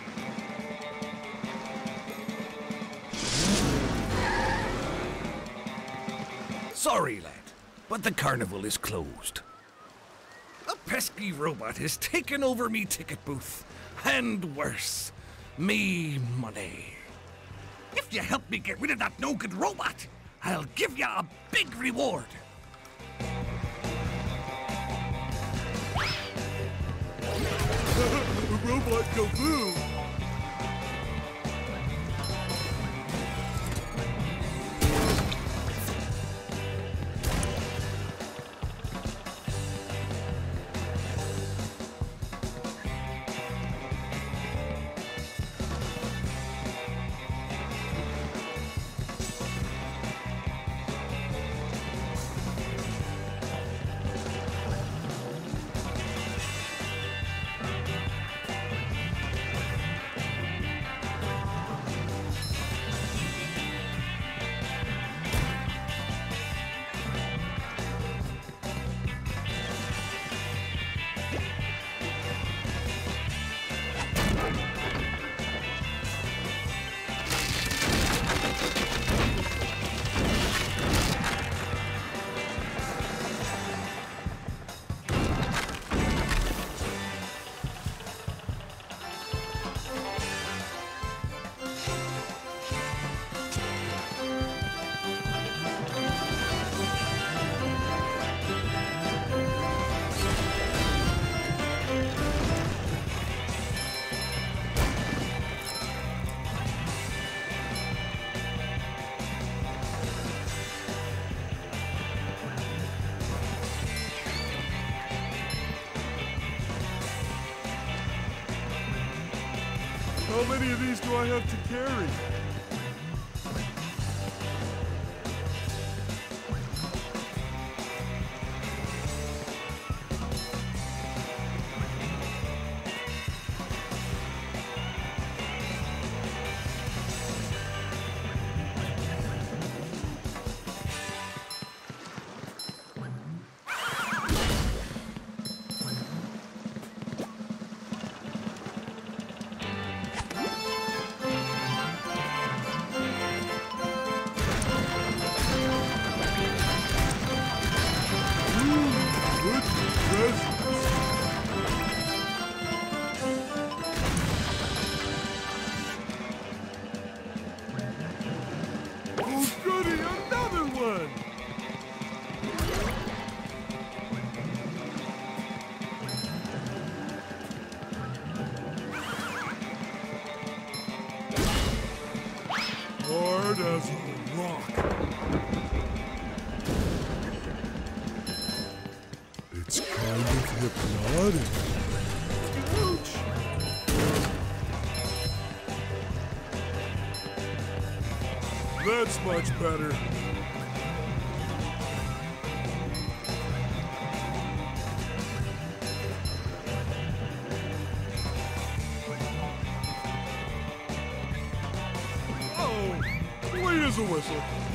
Sorry, lad, but the carnival is closed. A pesky robot has taken over me ticket booth, and worse, me money. If you help me get rid of that no-good robot, I'll give you a big reward. Robot go boom! How many of these do I have to carry? Oh, goody, another one! Hard as a rock. It's kind of hypnotic. Ouch! That's much better. Oh, clean as a whistle.